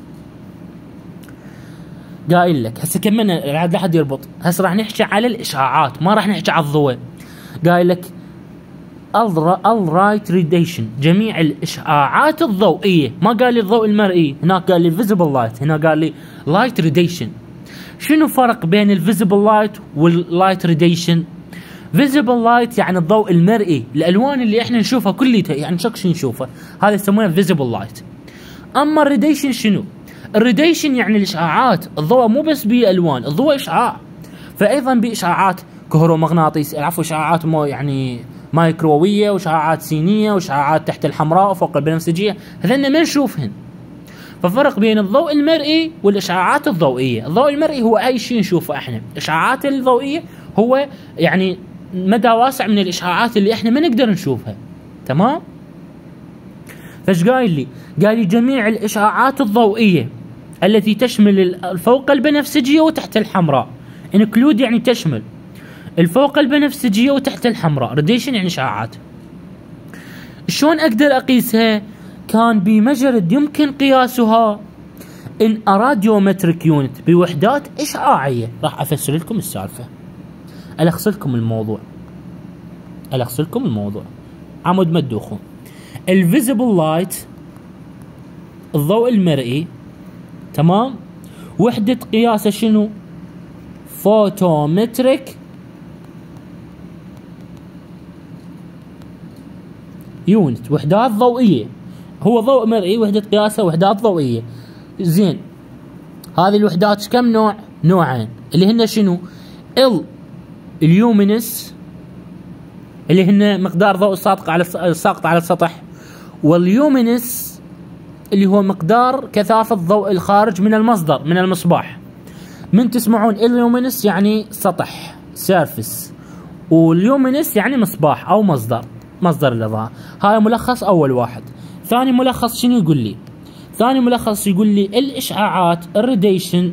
قايل لك هسه كملنا لا حد يربط. هسه راح نحكي على الاشعاعات، ما راح نحكي على الضوء. قايل لك الرايت ريديشن جميع الاشعاعات الضوئيه، ما قال لي الضوء المرئي، هناك قال لي فيزيبل لايت، هنا قال لي لايت ريديشن. شنو فرق بين الفيزيبل لايت واللايت ريديشن؟ فيزيبل لايت يعني الضوء المرئي، الالوان اللي احنا نشوفها كليتها، يعني شك شي نشوفه، هذا يسمونه فيزيبل لايت. اما الريديشن شنو؟ الريديشن يعني الاشعاعات، الضوء مو بس بيه الوان، الضوء اشعاع، فايضا باشعاعات كهرومغناطيس، عفوا اشعاعات مو يعني مايكروويه، واشعاعات سينيه، واشعاعات تحت الحمراء وفوق البنفسجيه، هذين ما نشوفهن. ففرق بين الضوء المرئي والاشعاعات الضوئيه. الضوء المرئي هو اي شيء نشوفه احنا، الاشعاعات الضوئيه هو يعني مدى واسع من الاشعاعات اللي احنا ما نقدر نشوفها. تمام؟ فايش قايل لي؟ قال لي جميع الاشعاعات الضوئيه التي تشمل الفوق البنفسجيه وتحت الحمراء. انكلود يعني تشمل الفوق البنفسجيه وتحت الحمراء. راديشن يعني اشعاعات. شلون اقدر اقيسها؟ كان بمجرد يمكن قياسها ان راديومتريك يونت بوحدات اشعاعيه. راح افسر لكم السالفه، الخص لكم الموضوع الخص لكم الموضوع عمود ما تدوخون. الفيزيبل لايت الضوء المرئي، تمام، وحدة قياسه شنو؟ فوتومتريك يونت، وحدات ضوئية. هو ضوء مرئي وحدة قياسه وحدات ضوئية. زين هذه الوحدات كم نوع؟ نوعين، اللي هن شنو؟ ال اليومينس اللي هن مقدار ضوء الساقط على الساقط على السطح، واليومينس اللي هو مقدار كثافة ضوء الخارج من المصدر من المصباح. من تسمعون اليومينس يعني سطح سيرفس، واليومينس يعني مصباح او مصدر مصدر الاضاءة. هاي ملخص اول واحد. ثاني ملخص شنو يقول لي؟ ثاني ملخص يقول لي الاشعاعات الراديشن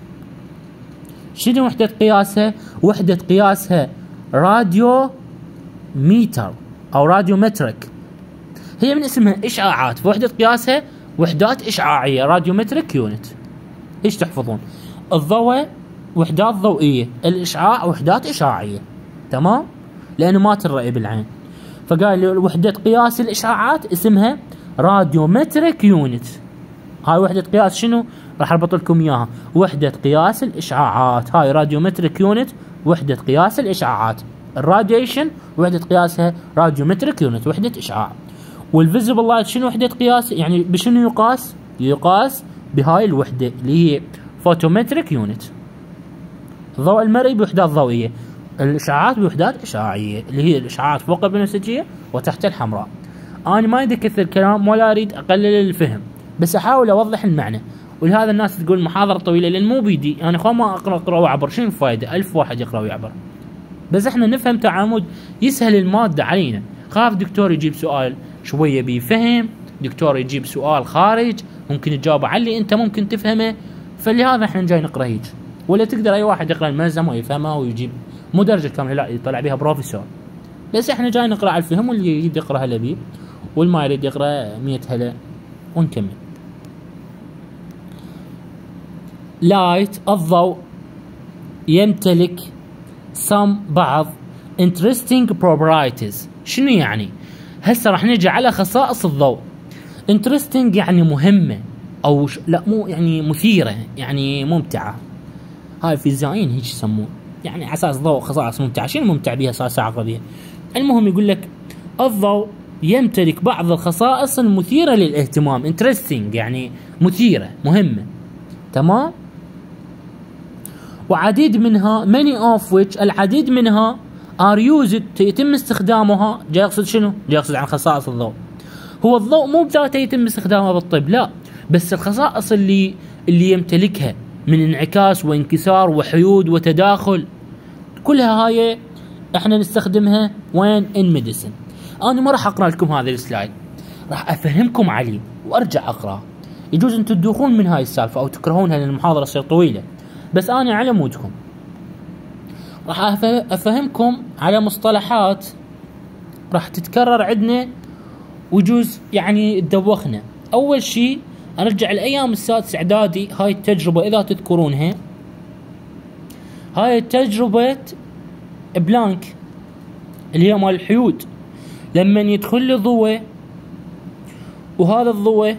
شنو وحدة قياسها؟ وحدة قياسها راديو ميتر او راديومتريك. هي من اسمها اشعاعات، فوحدة قياسها وحدات اشعاعية، راديومتريك يونت. ايش تحفظون؟ الضوء وحدات ضوئية، الاشعاع وحدات اشعاعية. تمام؟ لانه ما ترى بالعين. فقال لي وحدة قياس الاشعاعات اسمها راديومتريك يونت. هاي وحدة قياس شنو؟ راح اربط لكم اياها، وحدة قياس الاشعاعات. هاي راديومتريك يونت وحدة قياس الاشعاعات. الراديشن وحدة قياسها راديومتريك يونت، وحدة اشعاع. والفيزبل لايت شنو وحدة قياس؟ يعني بشنو يقاس؟ يقاس بهاي الوحدة اللي هي فوتومتريك يونت. الضوء المرئي بوحدات ضوئية، الإشعاعات بوحدات إشعاعية اللي هي الإشعاعات فوق البنفسجية وتحت الحمراء. أنا ما أريد أكثر كلام ولا أريد أقلل الفهم، بس أحاول أوضح المعنى. ولهذا الناس تقول محاضرة طويلة، لأن مو بيدي أنا خو ما أقرأ أقرأ وأعبر، شنو الفائدة؟ ألف واحد يقرأ ويعبر، بس إحنا نفهم تعامد يسهل المادة علينا. خاف دكتور يجيب سؤال شوية بيفهم، دكتور يجيب سؤال خارج ممكن تجاوب على اللي أنت ممكن تفهمه، فلهذا إحنا جاي نقرأ هيك. ولا تقدر أي واحد يقرأ الملزمة ويفهمها ويجيب مو درجة كاملة، لا يطلع بيها بروفيسور، بس إحنا جاي نقرأ على الفهم، واللي يريد يقرأ هلا بيه والما يريد يقرأ مية هلا. ونكمل. لايت الضوء يمتلك some بعض interesting properties. شنو يعني؟ هسه راح نجي على خصائص الضوء. interesting يعني مهمة او ش... لا مو يعني مثيرة، يعني ممتعة. هاي الفيزيائيين هيك يسمون، يعني على اساس ضوء خصائص ممتعة. شنو ممتع بيها اساس عقدية؟ المهم يقول لك الضوء يمتلك بعض الخصائص المثيرة للاهتمام. interesting يعني مثيرة مهمة، تمام؟ وعديد منها many of which العديد منها are used يتم استخدامها. جاي يقصد شنو؟ جاي يقصد عن خصائص الضوء. هو الضوء مو بذاته يتم استخدامه بالطب، لا، بس الخصائص اللي اللي يمتلكها من انعكاس وانكسار وحيود وتداخل، كلها هاي احنا نستخدمها وين؟ in medicine. انا ما راح اقرا لكم هذا السلايد، راح افهمكم عليه وارجع اقراه. يجوز انتم تدوخون من هاي السالفه او تكرهونها لان المحاضره تصير طويله، بس انا على مودكم راح افهمكم على مصطلحات راح تتكرر عندنا ويجوز يعني تدوخنا. اول شيء ارجع الايام السادس اعدادي، هاي التجربه اذا تذكرونها، هاي التجربه بلانك اللي هي مال الحيود. لما يدخل لي ضوء، وهذا الضوء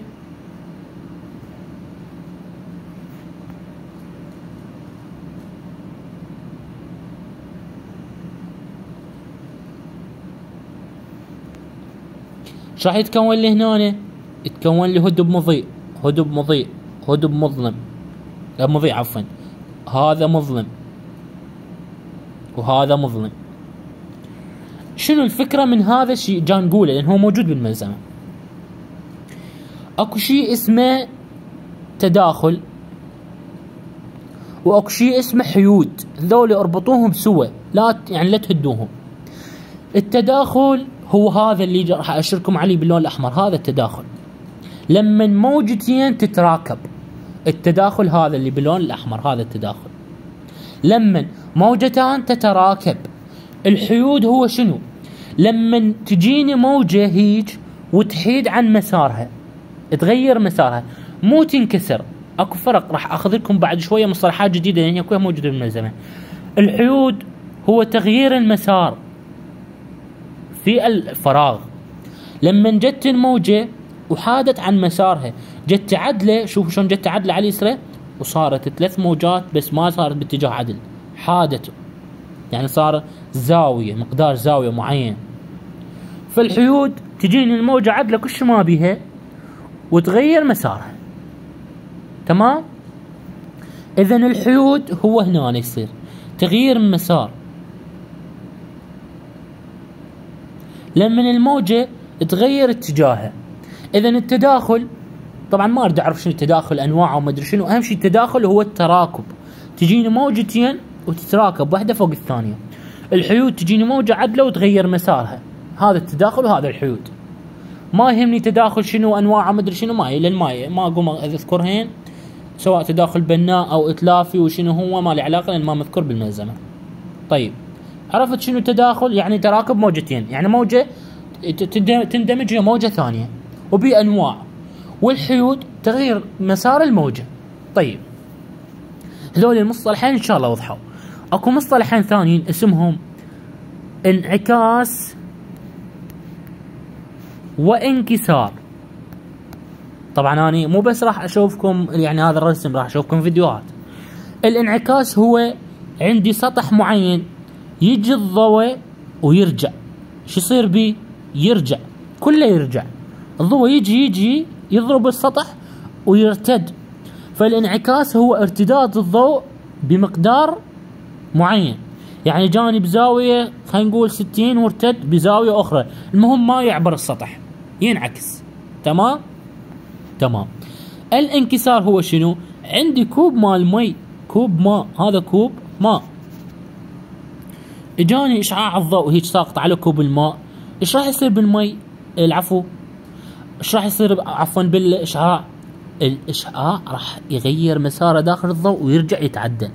راح يتكون لي هنا، يتكون لي هدب مضيء، هدب مضيء، هدب مظلم، لا مضيء عفوا، هذا مظلم وهذا مظلم. شنو الفكرة من هذا الشيء؟ جا نقوله لأن هو موجود بالملزمة. اكو شيء اسمه تداخل، واكو شيء اسمه حيود، هذول اربطوهم سوا، لا يعني لا تهدوهم. التداخل هو هذا اللي راح اشركم عليه باللون الاحمر، هذا التداخل لما موجتين تتراكب. التداخل هذا اللي باللون الاحمر هذا التداخل لما موجتان تتراكب. الحيود هو شنو؟ لما تجيني موجة هيج وتحيد عن مسارها، تغير مسارها، مو تنكسر. اكو فرق، راح اخذ لكم بعد شويه مصطلحات جديده لان هي كلها موجوده بالملزمه. الحيود هو تغيير المسار في الفراغ. لما جت الموجه وحادت عن مسارها، جت تعدله، شوفوا شلون جت تعدله على اليسرى، وصارت ثلاث موجات بس ما صارت باتجاه عدل، حادته، يعني صار زاويه، مقدار زاويه معين. فالحيود تجيني الموجه عدله كل ما بيها وتغير مسارها، تمام؟ اذا الحيود هو هنا يصير تغيير المسار لما الموجه تغير اتجاهها. اذا التداخل طبعا ما اريد اعرف شنو التداخل، انواعه وما ادري شنو، اهم شيء التداخل هو التراكب. تجيني موجتين وتتراكب واحده فوق الثانيه. الحيود تجيني موجه عدله وتغير مسارها، هذا التداخل وهذا الحيود. ما يهمني تداخل شنو انواعه ما ادري شنو، ما لان ما ما اقوم اذكرهن، سواء تداخل بناء او اتلافي وشنو هو ما له علاقه لان ما مذكور بالملزمه. طيب عرفت شنو التداخل؟ يعني تراكب موجتين، يعني موجه تندمج هي موجه ثانيه وبانواع. والحيود تغيير مسار الموجه. طيب هذول المصطلحين ان شاء الله وضحوا. اكو مصطلحين ثانيين اسمهم انعكاس وانكسار. طبعا انا مو بس راح اشوفكم يعني هذا الرسم، راح اشوفكم فيديوهات. الانعكاس هو عندي سطح معين يجي الضوء ويرجع، شو يصير بيه؟ يرجع، كله يرجع، الضوء يجي يجي يضرب السطح ويرتد. فالانعكاس هو ارتداد الضوء بمقدار معين، يعني جاني بزاوية خلينا نقول ستين وارتد بزاوية أخرى، المهم ما يعبر السطح، ينعكس. تمام؟ تمام. الانكسار هو شنو؟ عندي كوب مال مي، كوب ماء، هذا كوب ماء، اجاني اشعاع الضوء هيك ساقط على كوب الماء، ايش راح يصير بالمي؟ العفو، ايش راح يصير عفوا بالاشعاع؟ الاشعاع راح يغير مساره داخل الضوء ويرجع يتعدل.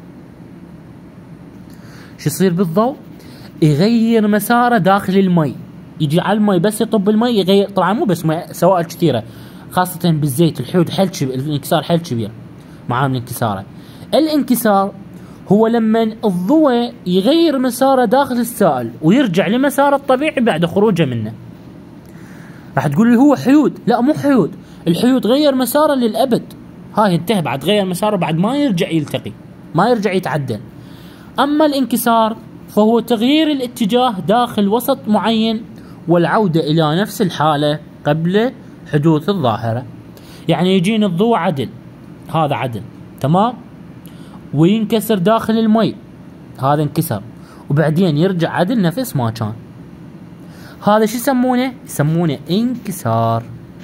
شو يصير بالضوء؟ يغير مساره داخل المي، يجي على المي بس يطب المي يغير، طبعا مو بس مي، سوائل كثيره خاصه بالزيت، الحيود حيل كبير، الانكسار حيل كبير معامل انكساره. الانكسار هو لما الضوء يغير مساره داخل السائل ويرجع لمساره الطبيعي بعد خروجه منه. راح تقول لي هو حيود، لا مو حيود، الحيود غير مساره للابد، هاي انتهى بعد غير مساره بعد ما يرجع يلتقي، ما يرجع يتعدل. اما الانكسار فهو تغيير الاتجاه داخل وسط معين والعودة الى نفس الحالة قبل حدوث الظاهرة. يعني يجينا الضوء عدل، هذا عدل تمام، وينكسر داخل المي، هذا انكسر، وبعدين يرجع عدل نفس ما كان. هذا شو يسمونه؟ يسمونه انكسار.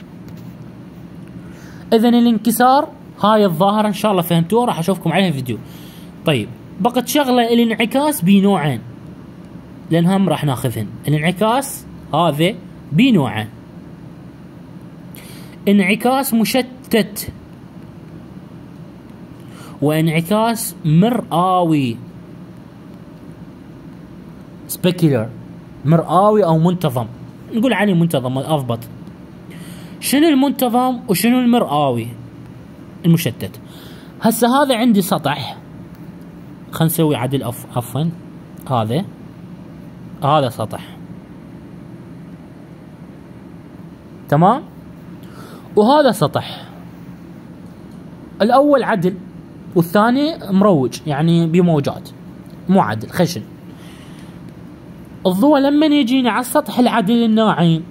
اذا الانكسار هاي الظاهرة ان شاء الله فهمتوها، راح اشوفكم عليها فيديو. طيب بقت شغلة الانعكاس بنوعين، لان هم راح ناخذهن. الانعكاس هذا بنوعين، انعكاس مشتت وانعكاس مرئاوي، سبيكيولر، مرئاوي او منتظم، نقول عليه منتظم اضبط. شنو المنتظم وشنو المرئاوي؟ المشتت. هسه هذا عندي سطح، خلينا نسوي عدل عفوا، هذا هذا سطح تمام، وهذا سطح، الاول عدل والثاني مروج يعني بموجات، مو عدل خشن. الضوء لما يجينا على السطح العدل الناعم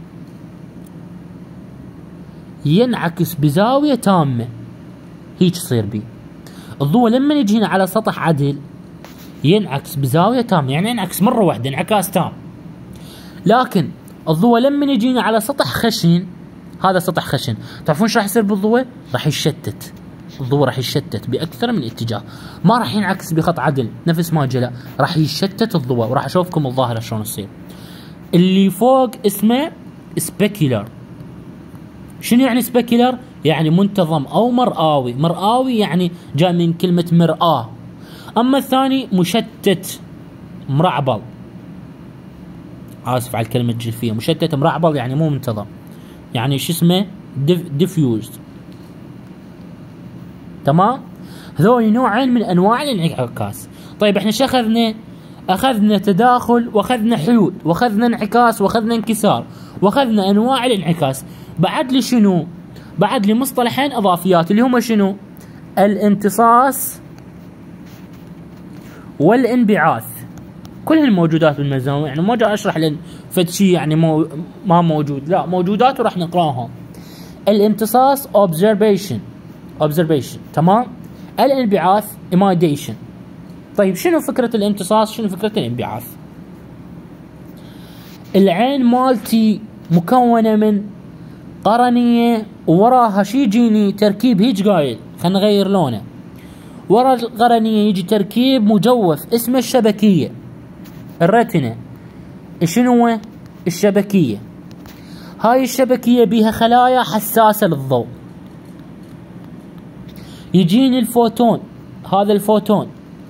ينعكس بزاوية تامة، هيك يصير بيه. الضوء لما يجينا على سطح عدل ينعكس بزاوية تامة، يعني ينعكس مرة واحدة انعكاس تام. لكن الضوء لما يجينا على سطح خشن، هذا سطح خشن، تعرفون ايش راح يصير بالضوء؟ راح يشتت، الضوء راح يشتت باكثر من اتجاه، ما راح ينعكس بخط عدل نفس ما جاء، راح يشتت الضوء، وراح اشوفكم الظاهرة شلون تصير. اللي فوق اسمه سبيكيولر. شنو يعني سبيكيولر؟ يعني منتظم او مرئاوي، مرئاوي يعني جاء من كلمة مرآة. اما الثاني مشتت مرعبل، اسف على الكلمة الجلفية، مشتت مرعبل يعني مو منتظم، يعني شو اسمه؟ ديفيوزد. تمام؟ هذول نوعين من انواع الانعكاس. طيب احنا شو اخذنا؟ اخذنا تداخل واخذنا حيود واخذنا انعكاس واخذنا انكسار واخذنا انواع الانعكاس. بعد لي شنو؟ بعد لي مصطلحين اضافيات اللي هما شنو؟ الامتصاص والانبعاث. كلهن موجودات بالملزمة، يعني ما جاي اشرح لان فد شيء يعني مو ما موجود، لا موجودات وراح نقراهم. الامتصاص observation observation تمام، الانبعاث emission. طيب شنو فكرة الامتصاص؟ شنو فكرة الانبعاث؟ العين مالتي مكونة من قرنية ووراها شي يجيني تركيب هيج قايل، خلينا نغير لونه. ورا القرنية يجي تركيب مجوف اسمه الشبكية، الرتنة. شنو هو الشبكية؟ هاي الشبكية بيها خلايا حساسة للضوء. يجيني الفوتون، هذا الفوتون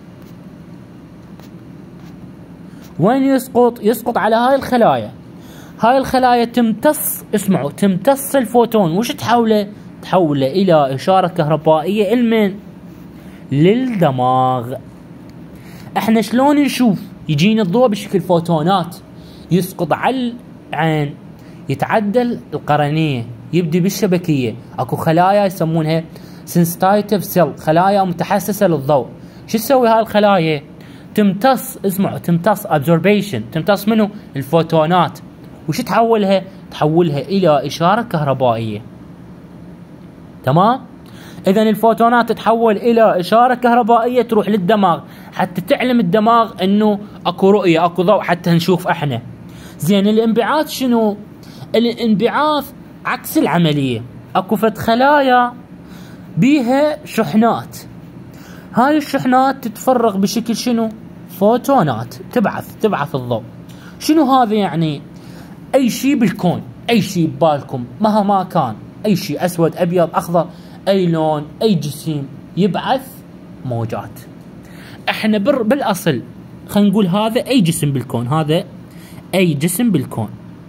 وين يسقط؟ يسقط على هاي الخلايا. هاي الخلايا تمتص، اسمعوا، تمتص الفوتون، وش تحوله؟ تحوله الى اشارة كهربائية لمن؟ للدماغ. احنا شلون نشوف؟ يجينا الضوء بشكل فوتونات يسقط على العين، يتعدل القرنية، يبدي بالشبكية، اكو خلايا يسمونها سنسيتيف سيل، خلايا متحسسة للضوء. شو تسوي هاي الخلايا؟ تمتص، اسمعوا، تمتص ابزوربيشن، تمتص منه الفوتونات. وش تحولها؟ تحولها الى اشاره كهربائيه. تمام؟ اذا الفوتونات تتحول الى اشاره كهربائيه تروح للدماغ حتى تعلم الدماغ انه اكو رؤيه اكو ضوء حتى نشوف احنا. زين الانبعاث شنو؟ الانبعاث عكس العمليه، اكو فد خلايا بيها شحنات، هاي الشحنات تتفرغ بشكل شنو؟ فوتونات، تبعث تبعث الضوء. شنو هذا يعني؟ اي شيء بالكون، اي شيء ببالكم مهما كان، اي شيء اسود ابيض اخضر، اي لون، اي جسم يبعث موجات. احنا بالاصل خلينا نقول هذا اي جسم بالكون، هذا اي جسم بالكون.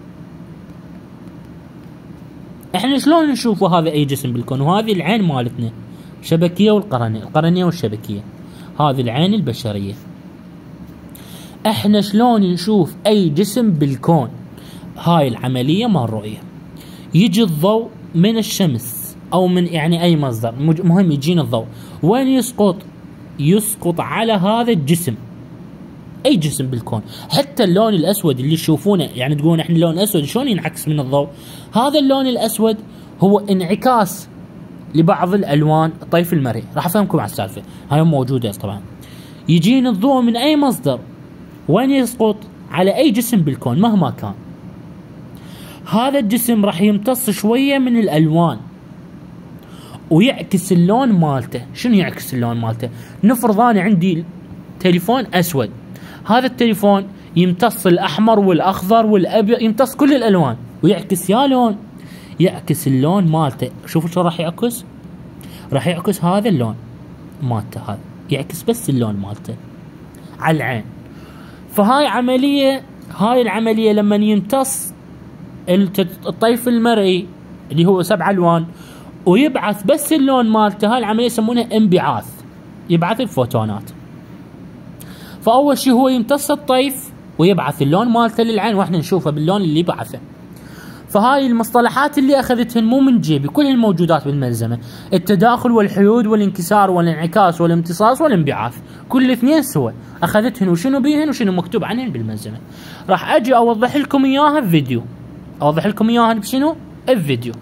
احنا شلون نشوفه هذا اي جسم بالكون؟ وهذه العين مالتنا شبكيه والقرنيه، القرنيه والشبكيه، هذه العين البشريه. احنا شلون نشوف اي جسم بالكون؟ هاي العمليه مال الرؤيه. يجي الضوء من الشمس او من يعني اي مصدر، مهم يجينا الضوء، وين يسقط؟ يسقط على هذا الجسم، اي جسم بالكون. حتى اللون الاسود اللي تشوفونه، يعني تقولون احنا اللون الاسود شلون ينعكس من الضوء؟ هذا اللون الاسود هو انعكاس لبعض الالوان طيف المرئي. راح افهمكم على السالفه، هاي موجوده طبعا. يجينا الضوء من اي مصدر، وين يسقط؟ على اي جسم بالكون مهما كان. هذا الجسم راح يمتص شويه من الالوان ويعكس اللون مالته. شنو يعكس اللون مالته؟ نفرض انا عندي تليفون اسود، هذا التليفون يمتص الاحمر والاخضر والابيض، يمتص كل الالوان ويعكس يا لون، يعكس اللون مالته. شوفوا شو راح يعكس؟ راح يعكس هذا اللون مالته، هذا يعكس بس اللون مالته على العين. فهاي عمليه، هاي العمليه لما يمتص الطيف المرئي اللي هو سبع الوان ويبعث بس اللون مالته، هاي العمليه يسمونها انبعاث، يبعث الفوتونات. فاول شيء هو يمتص الطيف ويبعث اللون مالته للعين واحنا نشوفه باللون اللي بعثه. فهاي المصطلحات اللي اخذتهن مو من جيبي، كل الموجودات بالملزمه، التداخل والحيود والانكسار والانعكاس والامتصاص والانبعاث، كل اثنين سوا اخذتهن وشنو بيهن وشنو مكتوب عنهن بالملزمه. راح اجي اوضح لكم اياها بفيديو، اوضح لكم اياها بشنو؟ بفيديو.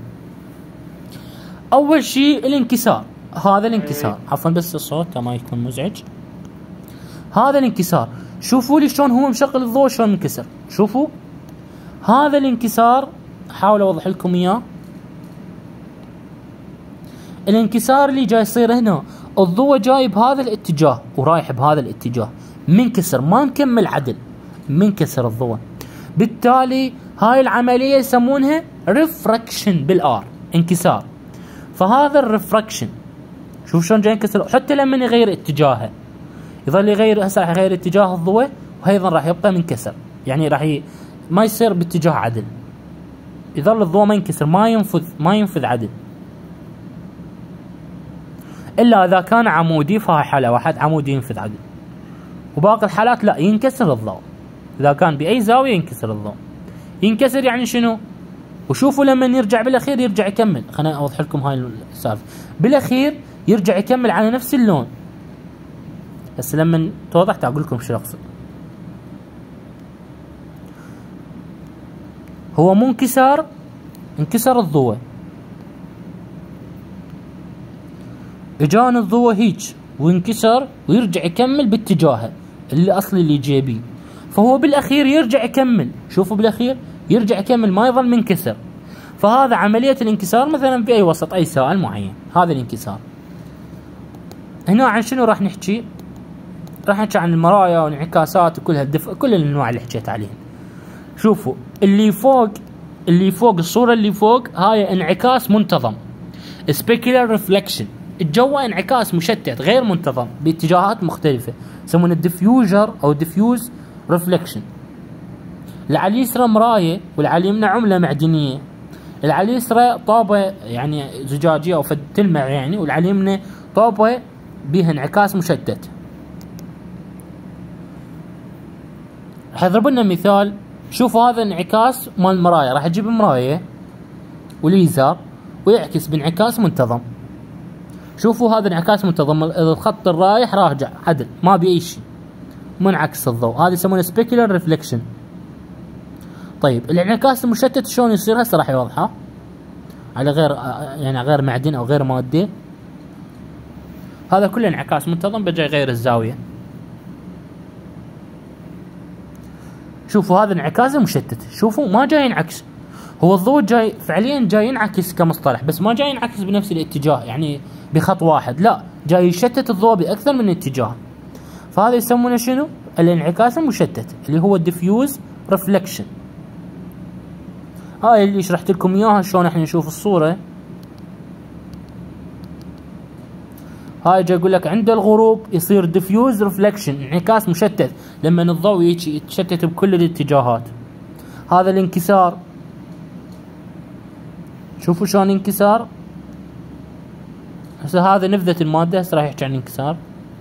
اول شيء الانكسار، هذا الانكسار، عفوا بس الصوت ما يكون مزعج. هذا الانكسار، شوفوا لي شلون هو مشغل الضوء شلون منكسر، شوفوا هذا الانكسار، احاول اوضح لكم اياه. الانكسار اللي جاي يصير هنا، الضوء جاي بهذا الاتجاه ورايح بهذا الاتجاه، منكسر ما مكمل عدل، منكسر الضوء. بالتالي هاي العمليه يسمونها ريفراكشن بالار، انكسار. فهذا الريفراكشن شوف شلون جاي ينكسر، حتى لما يغير اتجاهه يظل يغير، هسه راح يغير اتجاه الضوء وايضا راح يبقى منكسر، يعني راح ي... ما يصير باتجاه عدل، يظل الضوء ما ينكسر، ما ينفذ ما ينفذ عدل، الا اذا كان عمودي، فهاي حاله واحد عمودي ينفذ عدل، وباقي الحالات لا ينكسر الضوء. اذا كان باي زاويه ينكسر الضوء. ينكسر يعني شنو؟ وشوفوا لما يرجع بالاخير يرجع يكمل. خليني اوضح لكم هاي السالفه. بالاخير يرجع يكمل على نفس اللون. هسه لما توضحت اقول لكم شو اقصد. هو مو انكسار، انكسر الضوء، اجانا الضوء هيج وانكسر ويرجع يكمل باتجاهه اللي اصلي اللي جيبي، فهو بالاخير يرجع يكمل. شوفوا بالاخير يرجع يكمل ما يظل منكسر. فهذا عمليه الانكسار مثلا في اي وسط اي سائل معين، هذا الانكسار. هنا عن شنو راح نحكي؟ راح نحكي عن المرايا والانعكاسات وكل هالدف... كل الانواع اللي حكيت عليهم. شوفوا اللي فوق، اللي فوق الصوره اللي فوق هاي انعكاس منتظم، سبيكولار ريفلكشن، الجو انعكاس مشتت غير منتظم باتجاهات مختلفه، يسمونه الديفيوجر او ديفيوز ريفلكشن. اللي على اليسرى مرايه واللي على اليمنى عمله معدنيه. اللي على اليسرى طوبه يعني زجاجيه او فد تلمع يعني، واللي على اليمنى طوبه بها انعكاس مشتت. راح يضرب لنا مثال. شوفوا هذا انعكاس مال المرايه، راح اجيب مرايه وليزر ويعكس بانعكاس منتظم. شوفوا هذا انعكاس منتظم، الخط الرايح راجع عدل ما بي اي شيء، منعكس الضوء، هذا يسمونه سبيكولار ريفلكشن. طيب الانعكاس المشتت شلون يصير؟ هسه راح يوضحه على غير يعني غير معدن او غير مادة. هذا كله انعكاس منتظم، بجي يغير الزاوية. شوفوا هذا انعكاس مشتت، شوفوا ما جاي ينعكس، هو الضوء جاي فعليا جاي ينعكس كمصطلح، بس ما جاي ينعكس بنفس الاتجاه يعني بخط واحد، لا جاي يشتت الضوء باكثر من اتجاه. فهذا يسمونه شنو؟ الانعكاس المشتت اللي هو الديفيوز ريفلكشن. هاي اللي شرحت لكم اياها شلون احنا نشوف الصورة. هاي جاي يقول لك عند الغروب يصير ديفيوز ريفلكشن، انعكاس مشتت لما الضوء يتشتت بكل الاتجاهات. هذا الانكسار، شوفوا شلون انكسار. هسه هذا نبذة المادة، هسه راح يحكي عن الانكسار.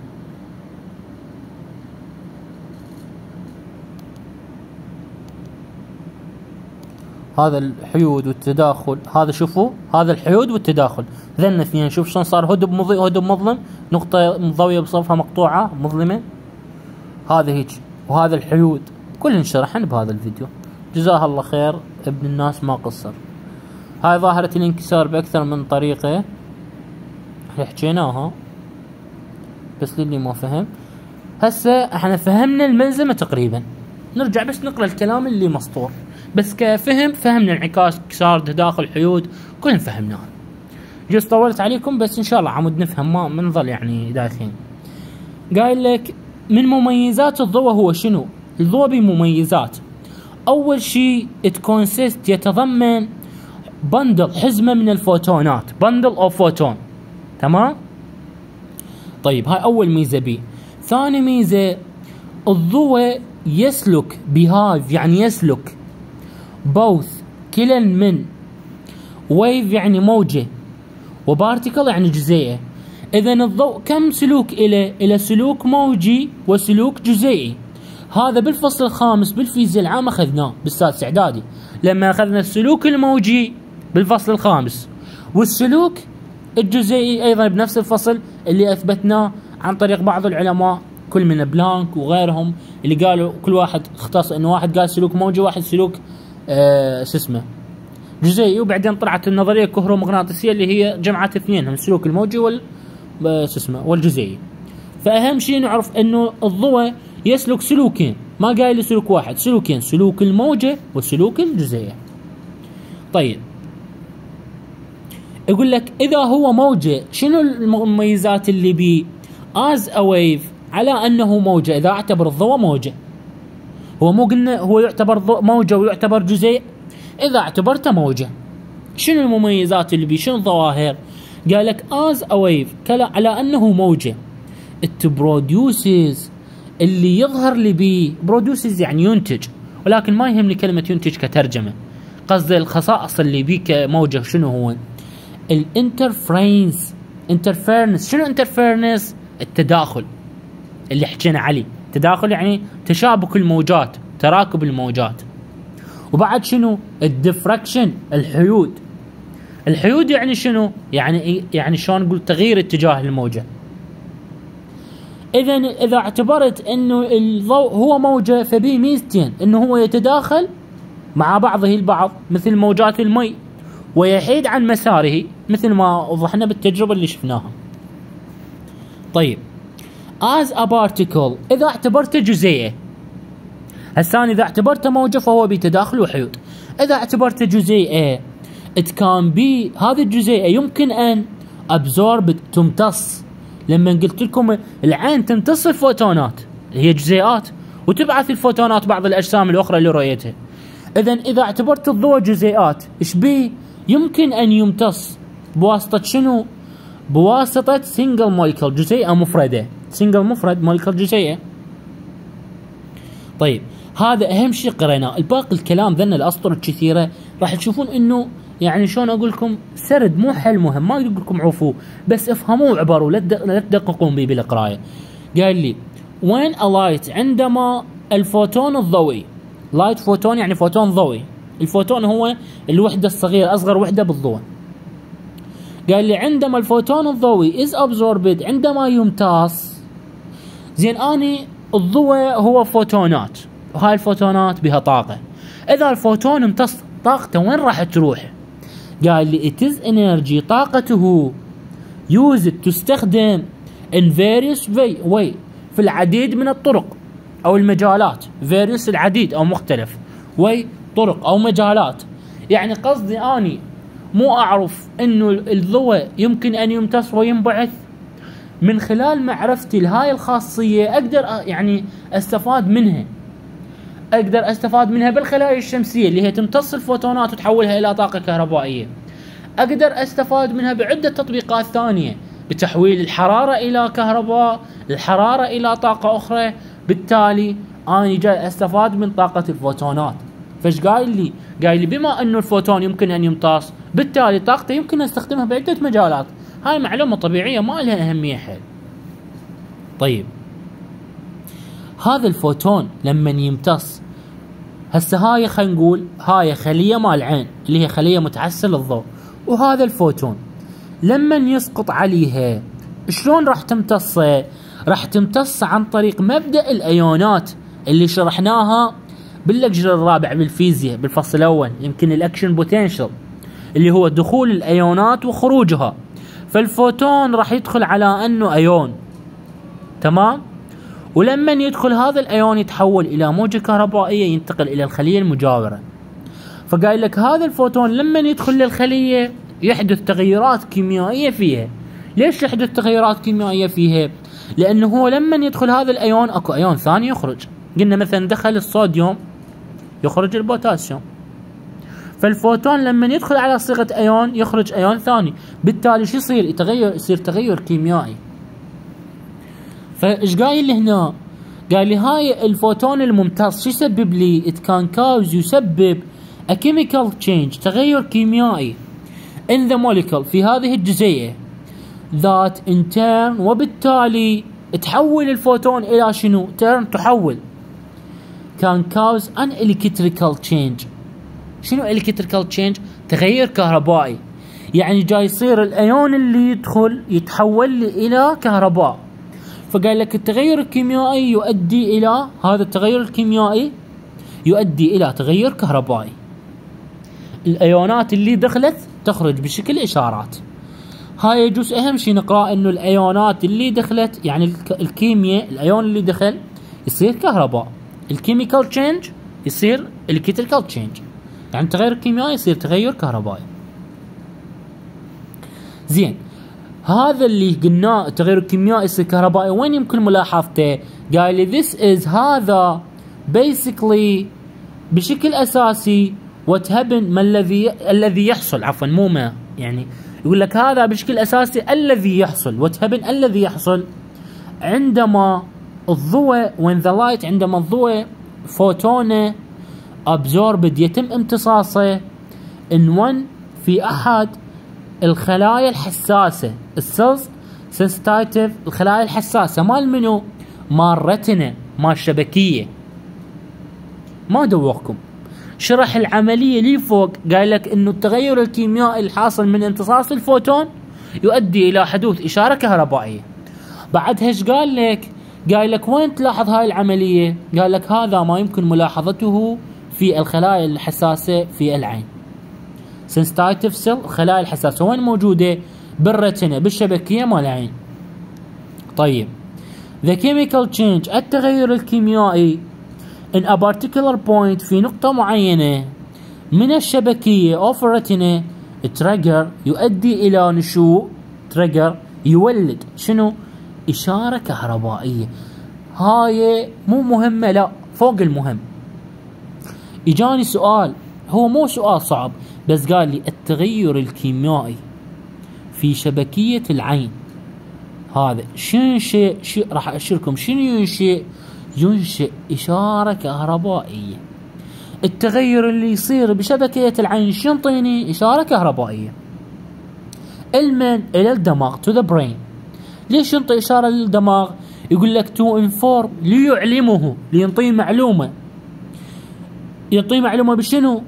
هذا الحيود والتداخل، هذا شوفوا هذا الحيود والتداخل، ذن اثنين. شوف شلون صار هدب مضيء هدب مظلم، نقطة مضوية بصفها مقطوعة مظلمة، هذا هيك. وهذا الحيود كلهن شرحن بهذا الفيديو، جزاه الله خير ابن الناس ما قصر. هاي ظاهرة الانكسار بأكثر من طريقة حكيناها، بس للي ما فهم. هسه احنا فهمنا الملزمة تقريبا، نرجع بس نقرأ الكلام اللي مسطور، بس كفهم فهمنا انعكاس انكسار تداخل حيود كلهم فهمناها. جيت طولت عليكم بس ان شاء الله عمود نفهم، ما منظل يعني داخلين. قايل لك من مميزات الضوء هو شنو؟ الضوء بمميزات. اول شيء اتكونسيست يتضمن بندل حزمة من الفوتونات، بندل او فوتون، تمام؟ طيب هاي اول ميزة بيه. ثاني ميزة الضوء يسلك بهايف يعني يسلك بوث كلا من ويف يعني موجة وبارتيكل يعني جزيئة. اذا الضوء كم سلوك إلى إلى سلوك موجي وسلوك جزيئي. هذا بالفصل الخامس بالفيزياء العامة اخذناه بالسادس اعدادي، لما اخذنا السلوك الموجي بالفصل الخامس والسلوك الجزيئي ايضا بنفس الفصل اللي اثبتناه عن طريق بعض العلماء كل من بلانك وغيرهم اللي قالوا كل واحد اختص انه واحد قال سلوك موجي واحد سلوك آه شو اسمه جزيئي، وبعدين طلعت النظريه الكهرومغناطيسيه اللي هي جمعت اثنينهم السلوك الموجي وال شو اسمه والجزيئي. فاهم شيء نعرف انه الضوء يسلك سلوكين، ما قايل لي سلوك واحد، سلوكين، سلوك الموجه وسلوك الجزيئه. طيب يقول لك اذا هو موجه شنو المميزات اللي بيه؟ از ا ويف على انه موجه، اذا اعتبر الضوء موجه، هو مو قلنا هو يعتبر موجه ويعتبر جزيء؟ اذا اعتبرته موجه شنو المميزات اللي بيه؟ شنو الظواهر؟ قال لك از ا ويف على انه موجه it produces اللي يظهر لي بيه produces يعني ينتج، ولكن ما يهمني كلمه ينتج كترجمه، قصدي الخصائص اللي بيه كموجه شنو هو؟ الانترفيرنس. انترفيرنس شنو انترفيرنس؟ التداخل اللي حكينا عليه، تداخل يعني تشابك الموجات، تراكب الموجات. وبعد شنو؟ الديفراكشن الحيود. الحيود يعني شنو؟ يعني يعني شلون نقول تغيير اتجاه الموجة. اذا اذا اعتبرت انه الضوء هو موجة فبيه ميزتين، انه هو يتداخل مع بعضه البعض مثل موجات المي، ويحيد عن مساره مثل ما وضحنا بالتجربة اللي شفناها. طيب as a particle اذا اعتبرته جزيئة، الثاني اذا اعتبرته موجة فهو بتداخل وحيود. اذا اعتبرته جزيئة it can be هذه الجزيئة يمكن ان absorb تمتص. لما قلت لكم العين تمتص الفوتونات هي جزيئات وتبعث الفوتونات بعض الاجسام الاخرى اللي رؤيتها. اذا اذا اعتبرت الضوء جزيئات ايش بيه؟ يمكن ان يمتص بواسطة شنو؟ بواسطة سنجل موليكول جزيئة مفردة، سنجل مفرد موليكول جزيئة. طيب هذا اهم شيء قريناه، الباقي الكلام ذن الاسطر الكثيرة راح تشوفون انه يعني شلون اقول لكم سرد مو حل مهم، ما اقول لكم عوفوه بس افهموه وعبروا لا تدققون به بالقرايه. قال لي وين الايت عندما الفوتون الضوئي، لايت فوتون يعني فوتون ضوئي، الفوتون هو الوحده الصغيره اصغر وحده بالضوء. قال لي عندما الفوتون الضوئي از ابزوربد عندما يمتص. زين اني الضوء هو فوتونات وهاي الفوتونات بها طاقه، اذا الفوتون امتص طاقته وين راح تروح؟ قال لي it is energy طاقته used تستخدم in various way في العديد من الطرق او المجالات. various العديد او مختلف، way طرق او مجالات. يعني قصدي اني مو اعرف انه الضوء يمكن ان يمتص وينبعث، من خلال معرفتي لهاي الخاصية اقدر يعني استفاد منها اقدر استفاد منها بالخلايا الشمسية اللي هي تمتص الفوتونات وتحولها الى طاقة كهربائية. اقدر استفاد منها بعدة تطبيقات ثانية، بتحويل الحرارة الى كهرباء، الحرارة الى طاقة اخرى. بالتالي انا جاي استفاد من طاقة الفوتونات. فايش قايل لي؟ قايل لي بما انه الفوتون يمكن ان يمتص، بالتالي طاقته يمكن استخدمها بعدة مجالات. هاي معلومة طبيعية ما لها اهمية حيل. طيب هذا الفوتون لما يمتص، هسه هاي خلينا نقول هاي خلية مال عين اللي هي خلية متعسل الضوء، وهذا الفوتون لما يسقط عليها شلون راح تمتص؟ راح تمتص عن طريق مبدأ الايونات اللي شرحناها باللكجر الرابع بالفيزياء بالفصل الاول، يمكن الاكشن بوتنشل، اللي هو دخول الايونات وخروجها. فالفوتون راح يدخل على انه ايون، تمام؟ ولما يدخل هذا الايون يتحول الى موجة كهربائية ينتقل الى الخلية المجاورة. فقايل لك هذا الفوتون لما يدخل للخلية يحدث تغيرات كيميائية فيها. ليش يحدث تغيرات كيميائية فيها؟ لانه هو لما يدخل هذا الايون اكو ايون ثاني يخرج. قلنا مثلا دخل الصوديوم يخرج البوتاسيوم، فالفوتون لما يدخل على صيغة ايون يخرج ايون ثاني، بالتالي شو يصير؟ يتغير، يصير تغير كيميائي. فايش قايل لي هنا؟ قال لي هاي الفوتون الممتص شو يسبب لي؟ it can cause يسبب a chemical change تغير كيميائي in the molecule في هذه الجزيئة that in turn وبالتالي تحول الفوتون الى شنو؟ turn تحول can cause an electrical change. شنو electrical change؟ تغير كهربائي. يعني جاي يصير الايون اللي يدخل يتحول لي الى كهرباء. فقال لك التغير الكيميائي يؤدي الى هذا التغير الكيميائي يؤدي الى تغير كهربائي. الايونات اللي دخلت تخرج بشكل اشارات. هاي يجوز اهم شيء نقرأ انه الايونات اللي دخلت يعني الكيمياء، الايون اللي دخل يصير كهرباء. الكيميكال تشينج يصير الكتريكال تشينج، يعني تغير كيميائي يصير تغير كهربائي. زين، هذا اللي قلناه التغير الكيميائي يصير كهربائي وين يمكن ملاحظته؟ قال لي this is هذا basically بشكل اساسي what happen ما الذي الذي يحصل عفوا مو ما يعني يقول لك هذا بشكل اساسي الذي يحصل what happen الذي يحصل عندما الضوء when the light عندما الضوء فوتونه absorbed يتم امتصاصه in one في احد الخلايا الحساسة السيلز سنسيتيف، الخلايا الحساسة مال منو؟ مال رتنا، مال شبكية. ما دوقكم شرح العملية لي فوق، قال لك انه التغير الكيميائي الحاصل من امتصاص الفوتون يؤدي الى حدوث اشارة كهربائية. بعدها ايش قال لك؟ قال لك وين تلاحظ هاي العملية؟ قال لك هذا ما يمكن ملاحظته في الخلايا الحساسة في العين. سنسيتيف سيل، الخلايا الحساسة وين موجودة؟ بالرتنا، بالشبكية مال العين. طيب the chemical change التغير الكيميائي in a particular point في نقطة معينة من الشبكية أو في الرتنا trigger يؤدي إلى نشوء trigger يولد شنو؟ إشارة كهربائية. هاي مو مهمة، لا فوق المهم. إجاني سؤال، هو مو سؤال صعب بس قال لي التغير الكيميائي في شبكية العين هذا شنو ينشئ؟ شو راح أشيركم شنو ينشئ؟ ينشئ إشارة كهربائية. التغير اللي يصير بشبكية العين شو ينطيني؟ إشارة كهربائية. المن إلى الدماغ to the brain. ليش ينطي إشارة للدماغ؟ يقول لك to inform ليعلمه، لينطيه معلومة. يعطيه معلومة بشنو؟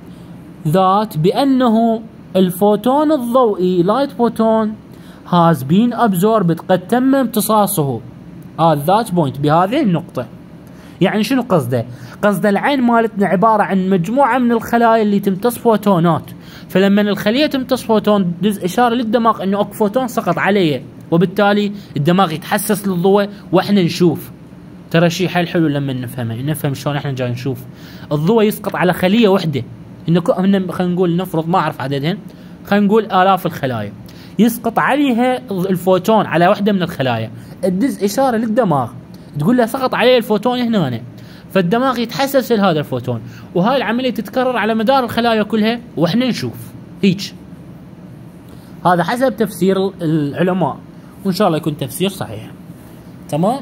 ذات بأنه الفوتون الضوئي لايت فوتون has been absorbed قد تم امتصاصه at that point بهذه النقطة. يعني شنو قصده؟ قصده العين مالتنا عبارة عن مجموعة من الخلايا اللي تمتص فوتونات، فلما الخلية تمتص فوتون دز إشارة للدماغ إنه أكو فوتون سقط عليه، وبالتالي الدماغ يتحسس للضوء وإحنا نشوف. ترى شيء حيل حلو لما نفهمه، نفهم شلون إحنا جاي نشوف. الضوء يسقط على خلية وحدة، إنه خلينا نقول نفرض ما أعرف عددهن، خلينا نقول آلاف الخلايا، يسقط عليها الفوتون على وحدة من الخلايا، تدز إشارة للدماغ تقول له سقط عليه الفوتون هنا، فالدماغ يتحسس لهذا الفوتون، وهاي العملية تتكرر على مدار الخلايا كلها واحنا نشوف هيك. هذا حسب تفسير العلماء، وان شاء الله يكون تفسير صحيح. تمام.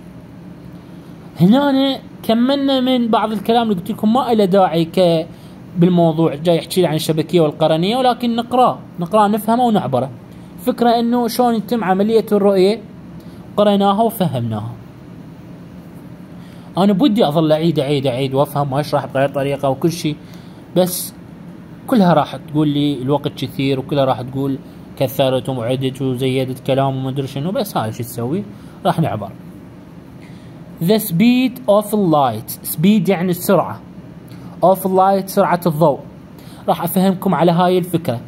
هنا كملنا من بعض الكلام اللي قلت لكم ما له داعي ك بالموضوع جاي يحكي لي عن الشبكية والقرنية، ولكن نقراه نقراه نفهمه ونعبره. فكرة انه شلون يتم عملية الرؤية قريناها وفهمناها. انا بدي اظل اعيد اعيد اعيد وافهم واشرح بغير طريقة وكل شيء، بس كلها راح تقول لي الوقت كثير، وكلها راح تقول كثرت وعدت وزيدت كلام وما ادري شنو، بس هاي شو تسوي؟ راح نعبر. The speed of light، speed يعني السرعة، of light سرعة الضوء. راح افهمكم على هاي الفكرة.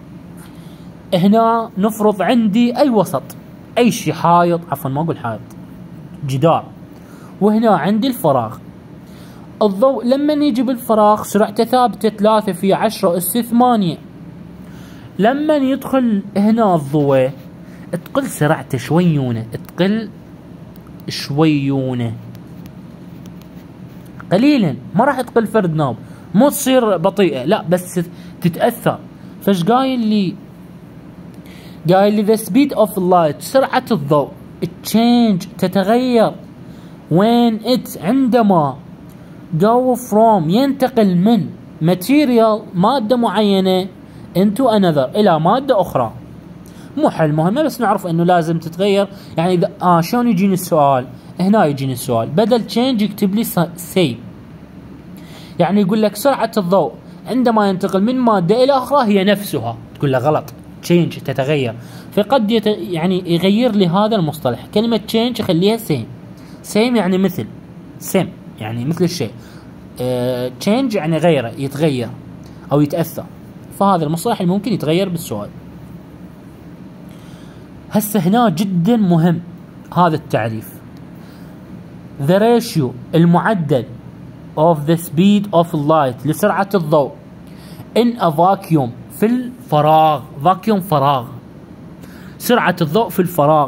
هنا نفرض عندي اي وسط، اي شيء، حائط، عفوا ما اقول حائط، جدار، وهنا عندي الفراغ. الضوء لما يجي بالفراغ سرعته ثابتة ثلاثة في عشرة أس ثمانية. لما يدخل هنا الضوء تقل سرعته شويونة، تقل شويونة قليلا، ما راح تقل فرد ناب، مو تصير بطيئة، لا بس تتأثر. فايش قايل لي؟ قايل لي the speed of light سرعة الضوء change تتغير when it عندما go from ينتقل من material مادة معينة into another إلى مادة أخرى. مو حل مهمة، بس نعرف إنه لازم تتغير. يعني إذا آه شلون يجيني السؤال؟ هنا يجيني السؤال بدل change يكتب لي say، يعني يقول لك سرعة الضوء عندما ينتقل من مادة إلى أخرى هي نفسها، تقول له غلط، change تتغير. فقد يت... يعني يغير لي هذا المصطلح، كلمة change يخليها same. same يعني مثل، same يعني مثل الشيء، uh, change يعني غيره، يتغير أو يتأثر. فهذا المصطلح اللي ممكن يتغير بالسؤال. هسه هنا جدا مهم هذا التعريف. the ratio المعدل of the speed of light لسرعة الضوء in a vacuum في الفراغ، vacuum فراغ، سرعة الضوء في الفراغ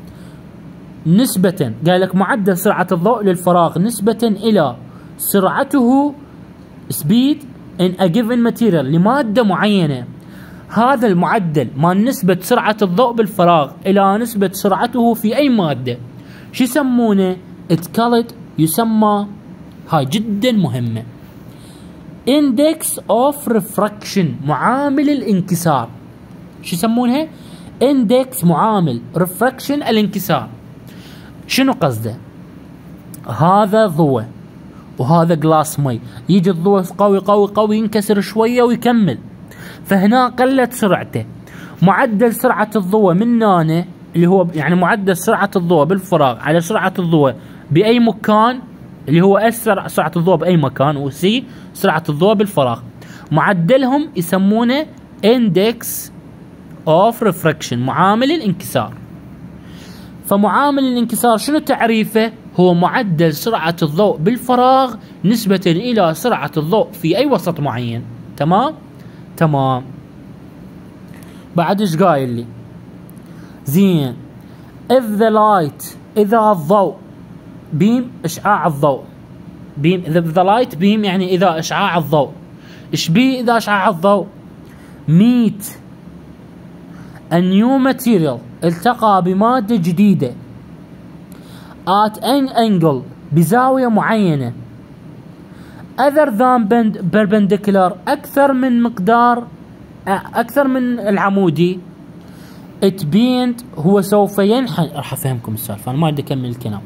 نسبة، قال لك معدل سرعة الضوء للفراغ نسبة إلى سرعته speed in a given material لمادة معينة. هذا المعدل مال نسبة سرعة الضوء بالفراغ إلى نسبة سرعته في أي مادة شو يسمونه؟ اتكالت، يسمى، هاي جدا مهمة، index of refraction معامل الانكسار. شو يسمونها؟ index معامل refraction الانكسار. شنو قصده؟ هذا ضوء وهذا جلاس مي، يجي الضوء قوي قوي قوي ينكسر شوية ويكمل، فهنا قلت سرعته. معدل سرعة الضوء من هنا اللي هو يعني معدل سرعة الضوء بالفراغ على سرعة الضوء بأي مكان، اللي هو اس سرعة الضوء بأي مكان، وسي سرعة الضوء بالفراغ، معدلهم يسمونه index of refraction معامل الانكسار. فمعامل الانكسار شنو تعريفه؟ هو معدل سرعة الضوء بالفراغ نسبة إلى سرعة الضوء في أي وسط معين. تمام؟ تمام. بعد ايش قايل لي؟ زين. if the light إذا الضوء بيم إشعاع الضوء بيم if the light بيم يعني إذا إشعاع الضوء. إيش بيه إذا إشعاع الضوء؟ meet a new material التقى بمادة جديدة at an angle بزاوية معينة other than perpendicular أكثر من مقدار أكثر من العمودي it bent هو سوف ينحني. راح أفهمكم السالفة، أنا ما أريد أكمل الكلام.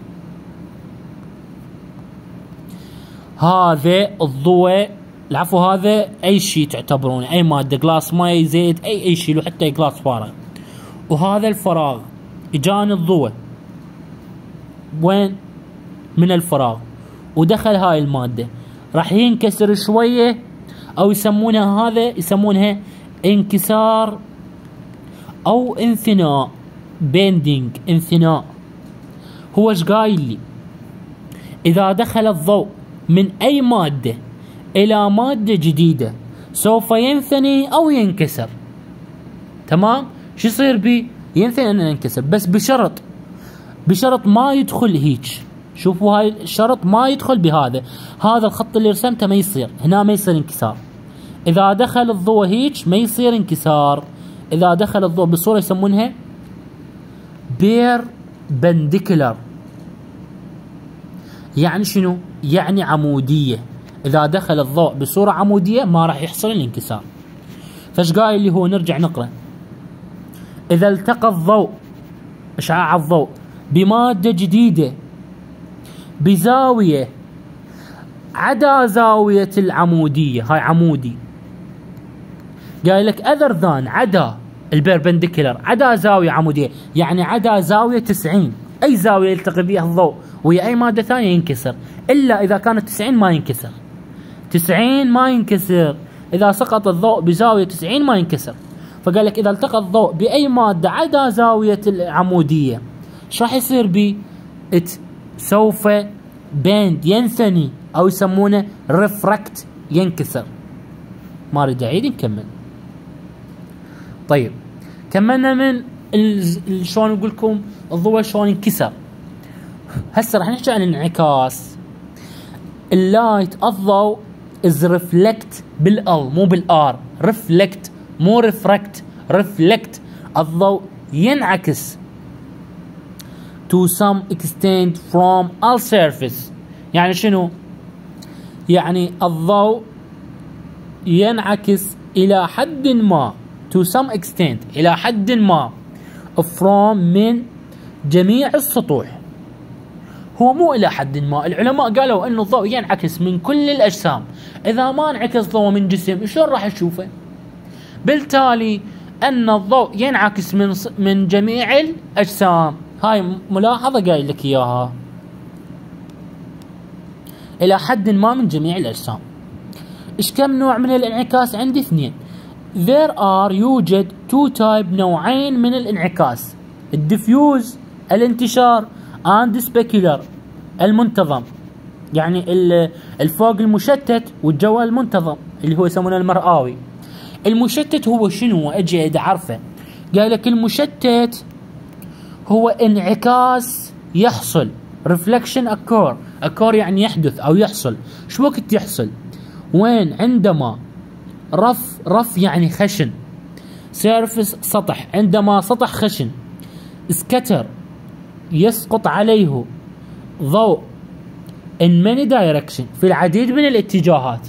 هذا الضوء العفو هذا أي شيء تعتبرونه، أي مادة، جلاس ماي، زيت، أي أي شيء، لو حتى جلاس فارغ. وهذا الفراغ، إجاني الضوء وين؟ من الفراغ، ودخل هاي المادة راح ينكسر شوية، او يسمونها هذا يسمونها انكسار او انثناء، بيندينج، انثناء. هو ايش قايل لي؟ اذا دخل الضوء من اي مادة الى مادة جديدة سوف ينثني او ينكسر. تمام؟ شو يصير بي؟ ينثني انه ينكسر، بس بشرط بشرط ما يدخل هيج. شوفوا هاي الشرط، ما يدخل بهذا، هذا الخط اللي رسمته ما يصير هنا، ما يصير انكسار. اذا دخل الضوء هيج ما يصير انكسار. اذا دخل الضوء بصورة يسمونها بير بنديكولار. يعني شنو؟ يعني عمودية. اذا دخل الضوء بصورة عمودية ما راح يحصل الانكسار. فايش قايل اللي هو؟ نرجع نقرأ. اذا التقى الضوء، اشعاع الضوء، بمادة جديدة بزاوية عدا زاوية العمودية، هاي عمودي، قايل لك اذر ذان، عدا البيربنديكولار، عدا زاوية عمودية، يعني عدا زاوية تسعين. اي زاوية يلتقي بها الضوء ويا اي مادة ثانية ينكسر، الا اذا كانت تسعين ما ينكسر. تسعين ما ينكسر، اذا سقط الضوء بزاوية تسعين ما ينكسر. فقال لك اذا التقى الضوء باي مادة عدا زاوية العمودية ايش راح يصير بي؟ ات سوف بيند، ينثني، او يسمونه ريفراكت، ينكسر. ما اريد اعيد، نكمل. طيب كملنا من شلون نقول لكم الضوء شلون ينكسر. هسه راح نحكي عن الانعكاس. اللايت، الضوء از ريفلكت بالال مو بالار، ريفلكت مو ريفراكت، ريفلكت. الضوء ينعكس to some extent from all surface. يعني شنو؟ يعني الضوء ينعكس إلى حد ما to some extent، إلى حد ما from من جميع السطوح. هو مو إلى حد ما، العلماء قالوا إنه الضوء ينعكس من كل الأجسام. إذا ما انعكس ضوء من جسم شلون راح تشوفه؟ بالتالي أن الضوء ينعكس من من جميع الأجسام. هاي ملاحظة قايل لك إياها، إلى حد ما من جميع الأجسام. إيش كم نوع من الانعكاس عندي؟ اثنين. There are يوجد two type، نوعين من الانعكاس، الديفيوز الانتشار and specular المنتظم. يعني الفوق المشتت والجو المنتظم اللي هو يسمونه المرئاوي. المشتت هو شنو؟ أجي أعرفه. قال لك المشتت هو انعكاس يحصل، reflection occur، occur يعني يحدث أو يحصل. شو وقت يحصل؟ وين؟ عندما رف، رف يعني خشن، surface سطح، عندما سطح خشن، scatter يسقط عليه ضوء in many direction في العديد من الاتجاهات.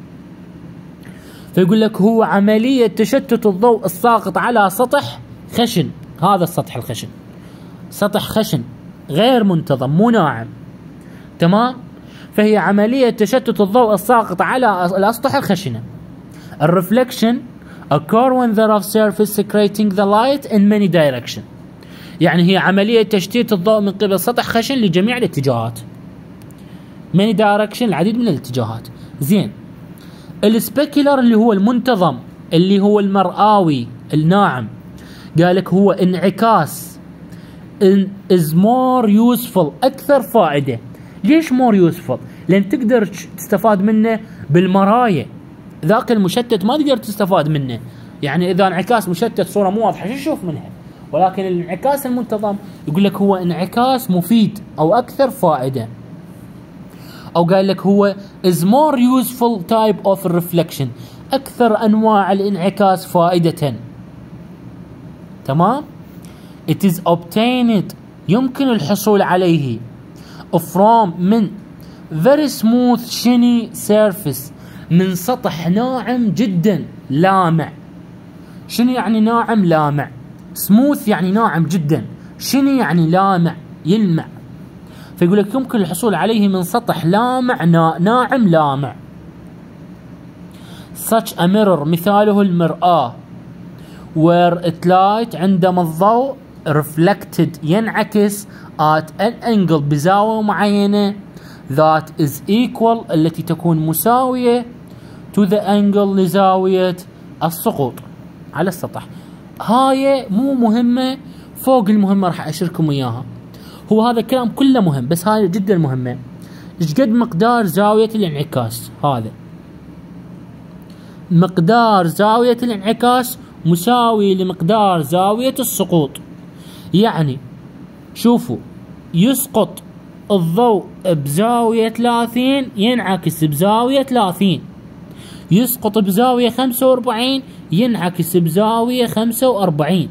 فيقول لك هو عملية تشتت الضوء الساقط على سطح خشن. هذا السطح الخشن سطح خشن غير منتظم مو ناعم. تمام؟ فهي عملية تشتت الضوء الساقط على الأسطح الخشنة. الرفلكشن occur when there are surface secreting the light in many direction. يعني هي عملية تشتيت الضوء من قبل سطح خشن لجميع الاتجاهات. many direction العديد من الاتجاهات. زين. السبيكولر اللي هو المنتظم اللي هو المرئاوي الناعم، قالك هو انعكاس is more useful أكثر فائدة. ليش more useful؟ لأن تقدر تستفاد منه بالمراية. ذاك المشتت ما تقدر تستفاد منه، يعني إذا انعكاس مشتت صورة مو واضحة شو تشوف منها؟ ولكن الانعكاس المنتظم يقول لك هو انعكاس مفيد أو أكثر فائدة. أو قال لك هو is more useful type of reflection، أكثر أنواع الانعكاس فائدة. تمام؟ it is obtained يمكن الحصول عليه from من very smooth shiny surface من سطح ناعم جدا لامع. شنو يعني ناعم لامع؟ smooth يعني ناعم جدا، shiny يعني لامع يلمع. فيقول لك يمكن الحصول عليه من سطح لامع ناعم لامع. such a mirror مثاله المرآة where it light عندما الضوء reflected ينعكس at an angle بزاوية معينة that is equal التي تكون مساوية to the angle لزاوية السقوط على السطح. هاي مو مهمة فوق المهمة، راح أشركم إياها. هو هذا الكلام كله مهم، بس هاي جدا مهمة. إيش قد مقدار زاوية الانعكاس؟ هذا مقدار زاوية الانعكاس مساوي لمقدار زاوية السقوط. يعني شوفوا، يسقط الضوء بزاوية ثلاثين ينعكس بزاوية ثلاثين، يسقط بزاوية خمسة وأربعين ينعكس بزاوية خمسة وأربعين.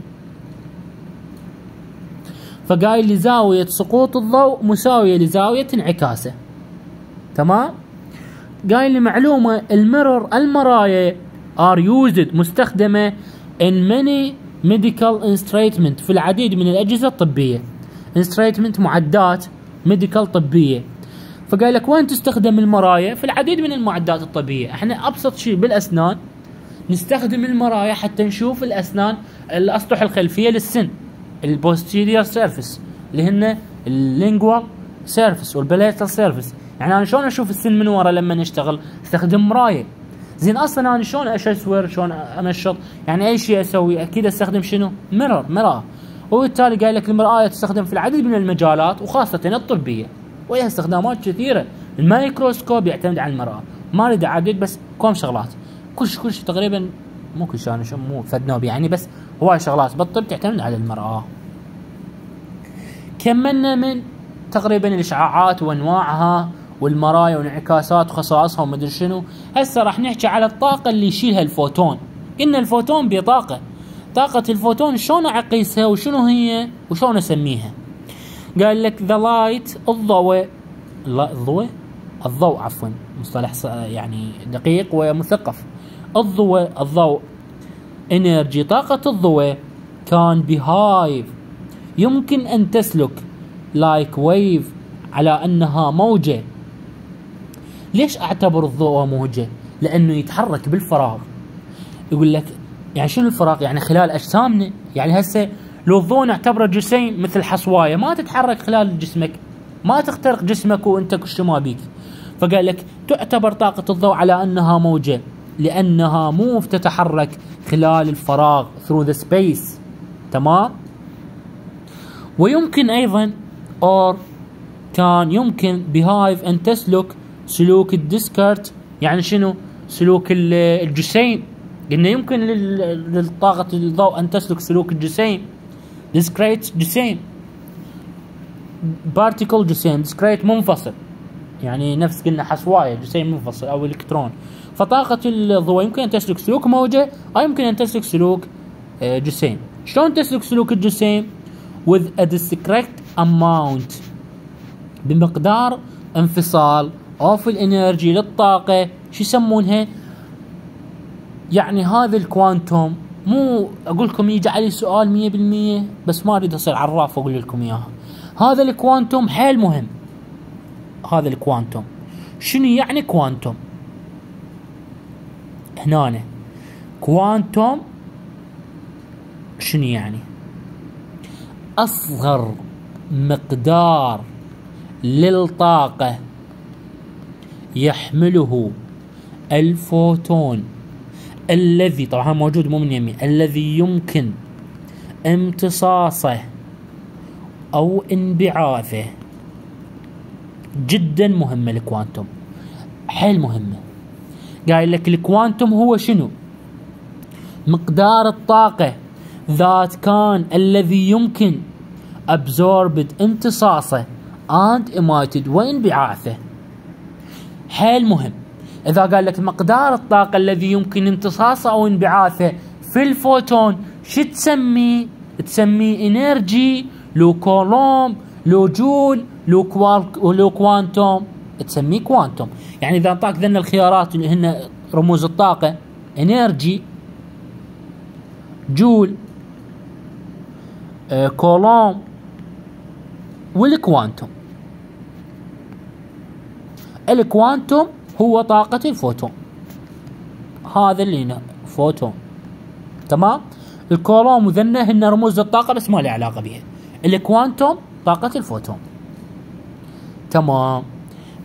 فقايل لي زاوية سقوط الضوء مساوية لزاوية انعكاسه. تمام؟ قايل لي معلومة، الميرور المراية are used مستخدمة in many medical instruments في العديد من الأجهزة الطبية. instrument معدات medical طبية. فقال لك وين تستخدم المرايا؟ في العديد من المعدات الطبية. احنا أبسط شيء بالأسنان نستخدم المرايا حتى نشوف الأسنان الأسطح الخلفية للسن، البوستيريور سيرفيس اللي هن اللينجوال سيرفيس والبليتال سيرفيس. يعني انا شلون اشوف السن من ورا لما نشتغل؟ استخدم مرايه. زين اصلا انا شلون اشسور، شلون انشط، يعني اي شيء اسوي اكيد استخدم شنو؟ ميرور، مراه. وبالتالي قايل لك المرآة تستخدم في العديد من المجالات وخاصة الطبية، ولها استخدامات كثيرة. الميكروسكوب يعتمد على المرآة، ما اريد اعدد بس كم شغلات، كل شيء كل شيء تقريبا، مو كل شيء انا شو مو فدنوب يعني، بس هواي شغلات بالطب تعتمد على المرآة. كملنا من تقريبا الاشعاعات وانواعها والمرايا وانعكاسات وخصائصها ومدري شنو. هسه راح نحكي على الطاقة اللي يشيلها الفوتون. قلنا الفوتون بطاقة، طاقة الفوتون شلون اقيسها وشنو هي وشلون اسميها؟ قال لك ذا لايت، الضوء، الضوء الضوء عفوا، مصطلح يعني دقيق ومثقف. الضوء الضوء انرجي، طاقة الضوء كان بهايف، يمكن ان تسلك لايك ويف، على انها موجة. ليش اعتبر الضوء موجة؟ لانه يتحرك بالفراغ. يقول لك يعني شنو الفراغ؟ يعني خلال اجسامنا. يعني هسه لو الضوء نعتبره جسيم مثل حصوايه ما تتحرك خلال جسمك، ما تخترق جسمك وانت كل ما بيك. فقال لك تعتبر طاقة الضوء على انها موجة لانها مو تتحرك خلال الفراغ through the space. تمام؟ ويمكن ايضا or كان يمكن بهايف ان تسلك سلوك الديسكارت. يعني شنو؟ سلوك الجسيم. قلنا يمكن للطاقة الضوء ان تسلك سلوك الجسيم، discrete جسيم، particle جسيم، discrete منفصل، يعني نفس قلنا حصوايه جسيم منفصل او الكترون. فطاقة الضوء يمكن ان تسلك سلوك موجة او يمكن ان تسلك سلوك جسيم. شلون تسلك سلوك الجسيم؟ with a discrete amount، بمقدار انفصال of الانرجي للطاقة. شو يسمونها؟ يعني هذا الكوانتوم، مو اقول لكم يجي علي سؤال مية بالمية بس ما اريد اصير عراف اقول لكم اياها. هذا الكوانتوم حيل مهم. هذا الكوانتوم شنو يعني؟ كوانتوم هنا كوانتوم شنو يعني؟ اصغر مقدار للطاقة يحمله الفوتون الذي طبعا موجود مو من يمي، الذي يمكن امتصاصه او انبعاثه. جدا مهمة الكوانتوم، حيل مهمة. قايل لك الكوانتوم هو شنو؟ مقدار الطاقة ذات كان الذي يمكن absorbed امتصاصه and emitted وانبعاثه. حيل مهم. إذا قال لك مقدار الطاقة الذي يمكن امتصاصه أو انبعاثه في الفوتون، شو تسميه؟ تسميه انرجي، لو كولوم، لو جول، لو كوارك، لو كوانتوم، تسميه كوانتوم. يعني إذا أعطاك ذن الخيارات اللي هن رموز الطاقة، انرجي، جول، آه، كولوم، والكوانتوم. الكوانتوم هو طاقة الفوتون، هذا اللي هنا فوتون. تمام؟ الكولوم وذنه هن رموز الطاقة بس ما له علاقة بها. الكوانتوم طاقة الفوتون. تمام؟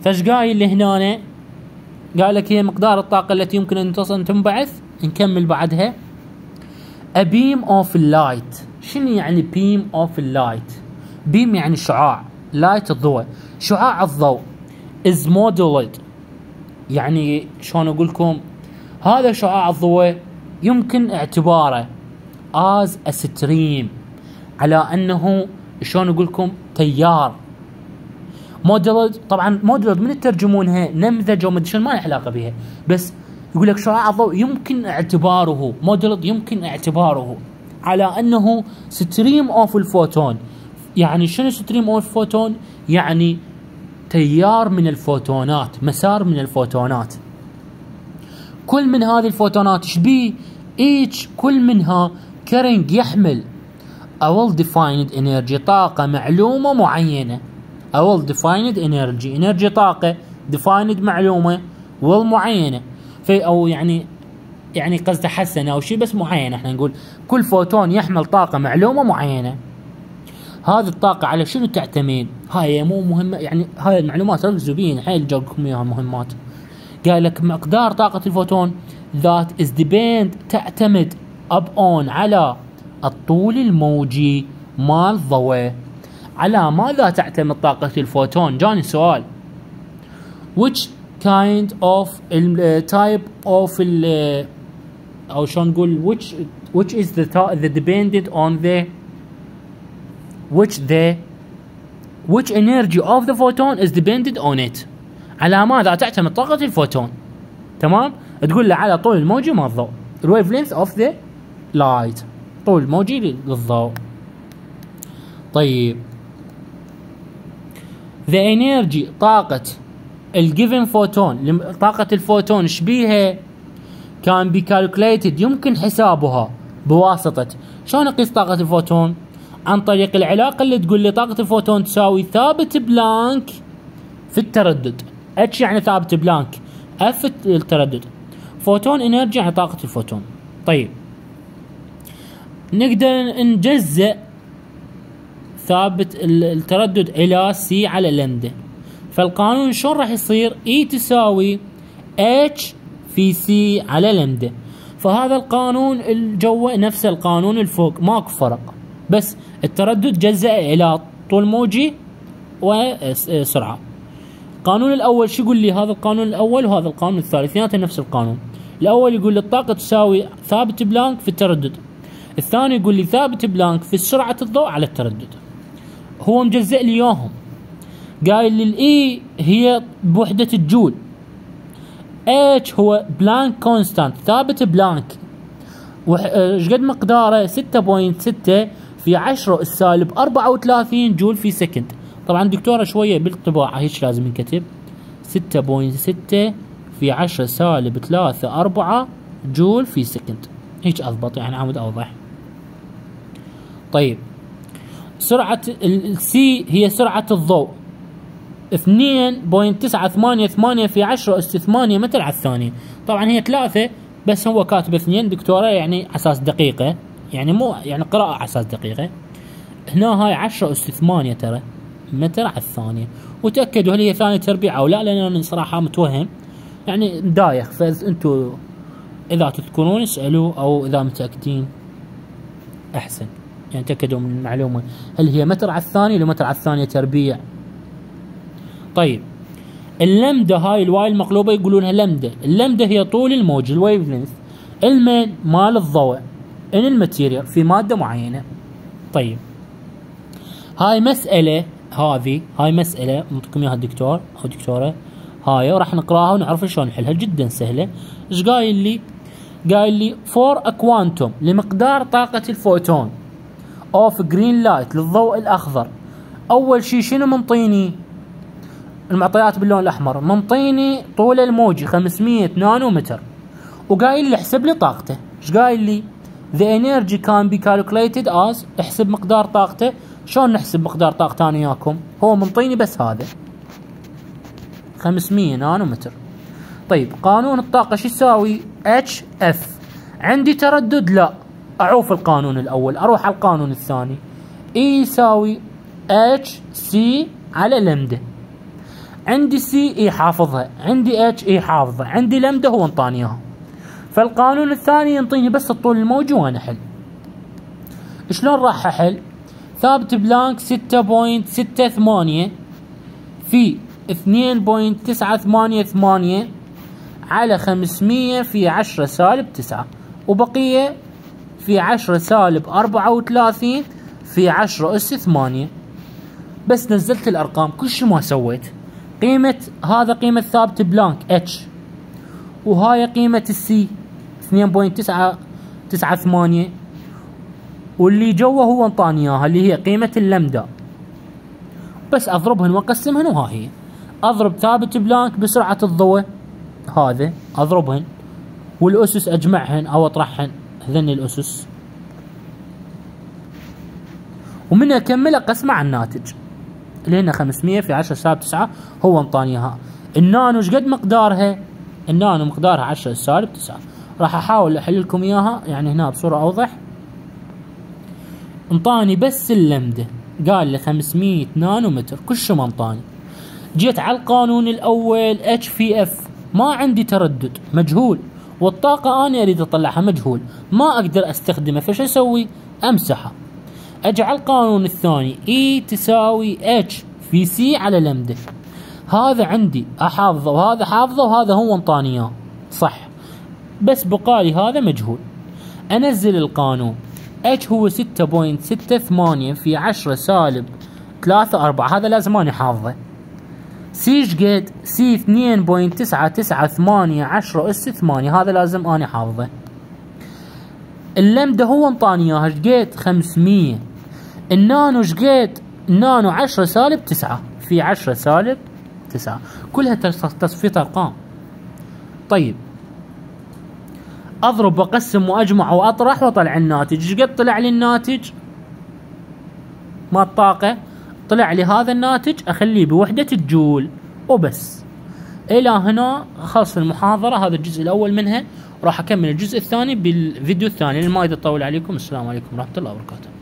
فايش قايل لي هنا؟ قال لك هي مقدار الطاقة التي يمكن أن تصل تنبعث. نكمل بعدها. A beam of light. شنو يعني beam of light؟ beam يعني شعاع، light الضوء، شعاع الضوء. is modeled، يعني شلون أقول لكم، هذا شعاع الضوء يمكن اعتباره as a stream، على أنه شلون أقول لكم تيار. modeled طبعا modeled من تترجمونها نمذجة ومدري شنو، ما له علاقة بها، بس يقول لك شعاع الضوء يمكن اعتباره modeled، يمكن اعتباره على أنه stream of الفوتون. يعني شنو stream of الفوتون؟ يعني تيار من الفوتونات، مسار من الفوتونات. كل من هذه الفوتونات شبيه؟ each كل منها carrying يحمل a well defined energy طاقة معلومة معينة. a well defined energy energy طاقة defined معلومة well معينة، في أو يعني يعني قصده حسنة أو شيء بس معينة. احنا نقول كل فوتون يحمل طاقة معلومة معينة. هذه الطاقة على شنو تعتمد؟ هاي مو مهمة، يعني هاي المعلومات ركزوا بيها حيل جاوبكم اياها مهمات. قال لك مقدار طاقة الفوتون that is depend تعتمد upon على الطول الموجي مال الضوء. على ماذا تعتمد طاقة الفوتون؟ جاني سؤال. which kind of type of ال أو شلون نقول which which is the the dependent on the which the which energy of the photon is dependent on it. على ماذا تعتمد طاقة الفوتون؟ تمام؟ تقول له على طول الموجي مال الضوء، الويف لينث اوف ذا لايت، طول الموجي للضوء. طيب the energy طاقة الجيفن فوتون، طاقة الفوتون شبيها؟ كان بي calculated يمكن حسابها بواسطة، شلون اقيس طاقة الفوتون؟ عن طريق العلاقة اللي تقول لي طاقة الفوتون تساوي ثابت بلانك في التردد. اتش يعني ثابت بلانك، اف التردد، فوتون انرجي يعني طاقة الفوتون. طيب نقدر نجزء ثابت التردد الى سي على لمدة، فالقانون شلون راح يصير؟ اي تساوي اتش في سي على لمدة. فهذا القانون الجوه نفس القانون الفوق، ماكو فرق، بس التردد جزء الى طول موجي وسرعة. القانون الاول شو يقول لي؟ هذا القانون الاول وهذا القانون الثالث اثنيناتهم نفس القانون. الاول يقول لي الطاقة تساوي ثابت بلانك في التردد، الثاني يقول لي ثابت بلانك في سرعة الضوء على التردد. هو مجزء لي اياهم، قايل لي الاي هي بوحدة الجول، اتش هو بلانك كونستانت ثابت بلانك، ايش قد مقداره؟ ستة فاصلة ستة في عشرة السالب أربعة وثلاثين جول في سكند. طبعا دكتورة شوية بالطباعة هيك لازم ينكتب ستة فاصلة ستة في عشرة سالب ثلاثة أربعة جول في سكند، هيك أضبط يعني عمود أوضح. طيب سرعة السي هي سرعة الضوء اثنين فاصلة تسعة ثمانية ثمانية في عشرة أس ثمانية متر على الثانية. طبعا هي ثلاثة بس هو كاتب اثنين دكتورة يعني اساس دقيقة، يعني مو يعني قراءة على اساس دقيقة. هنا هاي عشرة أس ثمانية ترى متر على الثانية، وتأكدوا هل هي ثانية تربيع او لا، لان انا صراحة متوهم يعني دايخ، فانتوا اذا تذكرون اسألوا او اذا متأكدين احسن، يعني تأكدوا من المعلومة هل هي متر على الثانية ولا متر على الثانية تربيع. طيب اللمدة هاي الواي المقلوبة يقولونها لمدة، اللمدة هي طول الموج الويف لينث المين مال الضوء ان الماتيريال في مادة معينة. طيب هاي مسألة، هذه هاي مسألة منطيكم اياها الدكتور او دكتورة هاي، وراح نقراها ونعرف شلون نحلها، جدا سهلة. ايش قايل لي؟ قايل لي فور ا كوانتوم لمقدار طاقة الفوتون اوف جرين لايت للضوء الاخضر. اول شيء شنو منطيني؟ المعطيات باللون الاحمر، منطيني طول الموجي خمسمية نانومتر، وقايل لي احسب لي طاقته. ايش قايل لي؟ the energy can be calculated as، احسب مقدار طاقته. شلون نحسب مقدار طاقته انا وياكم؟ هو منطيني بس هذا خمسمية نانومتر. طيب قانون الطاقة شو يساوي؟ اتش اف. عندي تردد؟ لا، اعوف القانون الاول اروح على القانون الثاني. اي يساوي اتش سي على لمدة. عندي سي اي حافظها، عندي اتش اي حافظها، عندي لمدة هو انطاني اياها. فالقانون الثاني ينطيني بس الطول الموجي وانا احل. شلون راح احل؟ ثابت بلانك ستة فاصلة ستة ثمانية في اثنين فاصلة تسعة ثمانية ثمانية على خمسمية في عشرة سالب تسعة، وبقية في عشرة سالب أربعة وثلاثين في عشرة أس ثمانية. بس نزلت الأرقام، كل شي ما سويت. قيمة هذا قيمة ثابت بلانك اتش، وهاي قيمة السي اثنين فاصلة تسعة تسعة ثمانية، واللي جوا هو انطاني اياها اللي هي قيمة اللمدة. بس اضربهن واقسمهن، وها هي. اضرب ثابت بلانك بسرعة الضوء هذا، اضربهن والاسس اجمعهن او اطرحهن، هذن الاسس، ومن اكمل اقسمه على الناتج اللي هنا خمسمية في عشرة سالب تسعة هو انطاني اياها. النانو ايش قد مقدارها؟ النانو مقدارها عشرة سالب تسعة. راح احاول احل لكم اياها يعني هنا بصورة اوضح. انطاني بس اللمدة، قال لي خمسمية نانو متر، كل شيء ما انطاني. جيت على القانون الاول اتش في اف، ما عندي تردد، مجهول، والطاقة انا اريد اطلعها مجهول، ما اقدر استخدمه، فش اسوي؟ امسحه. اجي على القانون الثاني اي تساوي اتش في سي على لمدة، هذا عندي احافظه وهذا حافظه وهذا هو انطاني اياه صح، بس بقالي هذا مجهول. انزل القانون اتش هو ستة فاصلة ستة ثمانية في عشرة سالب ثلاثة أربعة، هذا لازم اني حافظه. سي ايش قد؟ سي اثنين فاصلة تسعة تسعة ثمانية عشرة اس ثمانية، هذا لازم اني حافظه. اللمدة هو انطاني اياها ايش قد؟ خمسمية. النانو ايش قد؟ النانو عشرة سالب تسعة في عشرة سالب تسعة، كلها تصفية ارقام. طيب اضرب واقسم واجمع واطرح واطلع الناتج. ايش قد طلع لي الناتج؟ ما الطاقة طلع لي هذا الناتج، اخليه بوحدة الجول وبس. الى هنا خلص المحاضرة، هذا الجزء الاول منها، راح اكمل الجزء الثاني بالفيديو الثاني. ما اريد اطول عليكم. السلام عليكم ورحمة الله وبركاته.